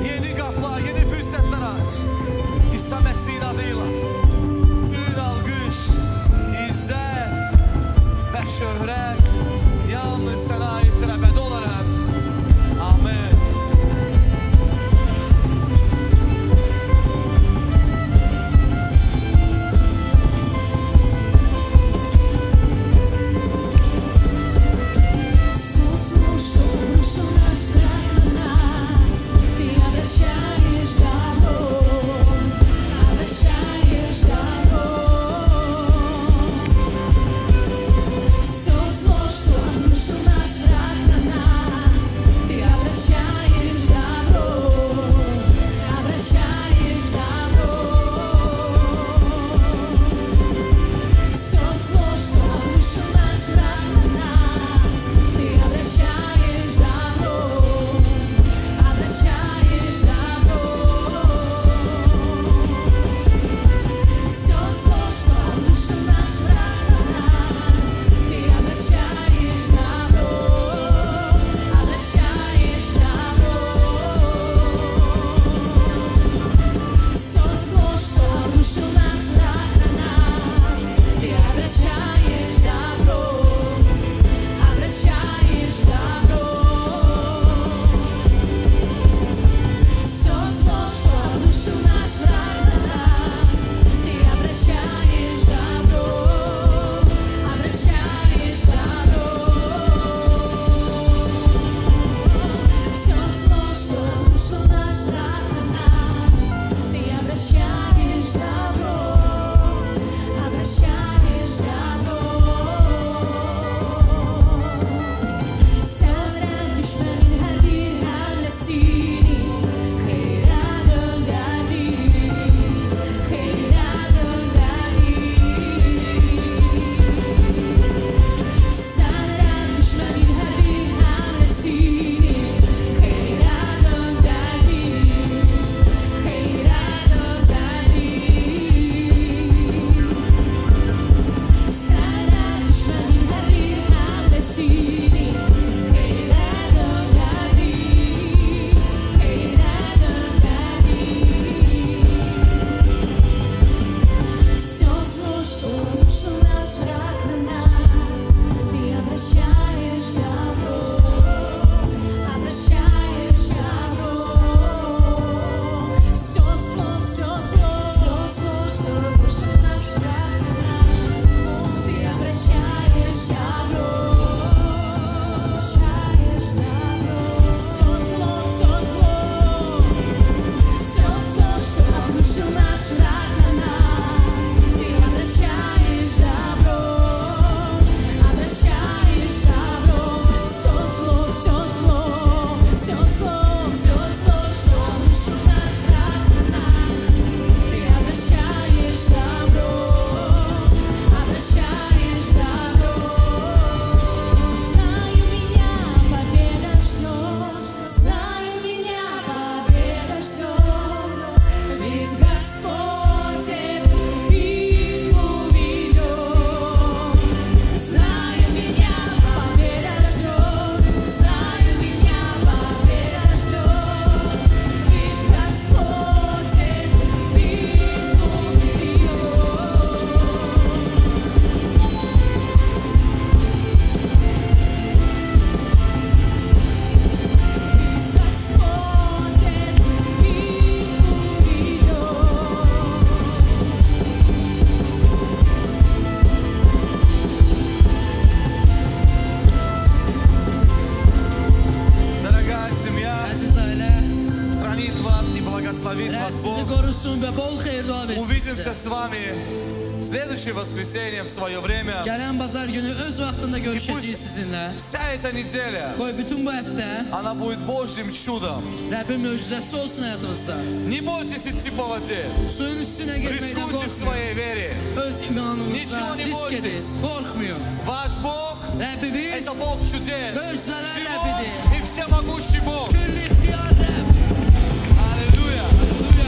A: xeyir dua versin
C: Увидимся
A: sizə.
C: с вами в следующее воскресенье в свое время.
A: Gələn bazar günü öz vaxtında görüşəcəyik sizinlə.
C: Вся эта неделя,
A: Qoy bütün bu həftə
C: она будет Божьим чудом.
A: Rəbbin möcüzəsi olsun həyatınızda.
C: Не бойтесь идти по воде.
A: Suyun üstünə getməkdən
C: Рискуйте в
A: qorxmayın.
C: своей вере.
A: Öz imanınızda
C: Niçin ne
A: risk edin.
C: boysuz?
A: Qorxmayın.
C: Ваш Бог
A: Rəbbimiz
C: это Бог чудес.
A: Möcüzələr
C: Живой
A: Rəbbidir.
C: и всемогущий Бог.
A: Küllü ixtiyar Rəbb.
C: Аллилуйя.
A: Halleluya.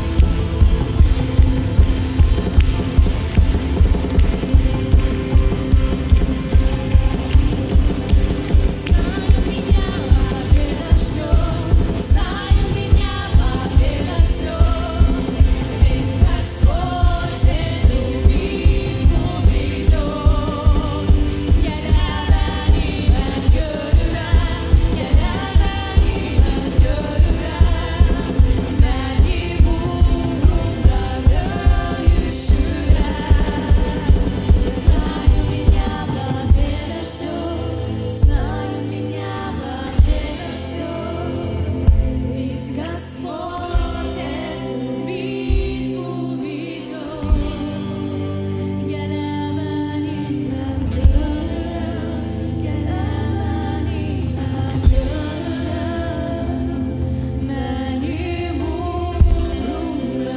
B: Знаю, меня победа ждет, знаю, меня победа ждет, ведь Господь эту битву ведет. Gələbəni mən görürəm, gələbəni mən görürəm, mənim uğrumda döyüşürəm. Знаю, меня победа ждет, знаю, меня победа ждет, ведь Господь эту битву ведет. Gələbəni mən görürəm, gələbəni mən görürəm, mənim uğrumda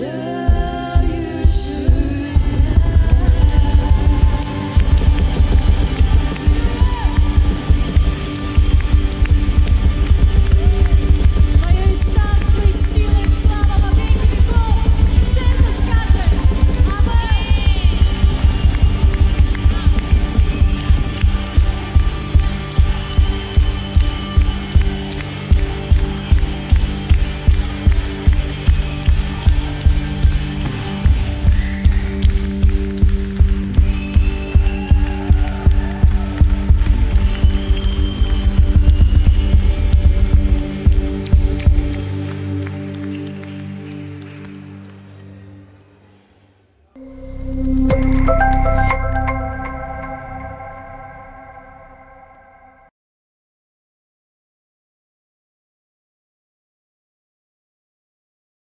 B: Твое есть царство и сила и слава во веки веков. Церковь скажет Аминь.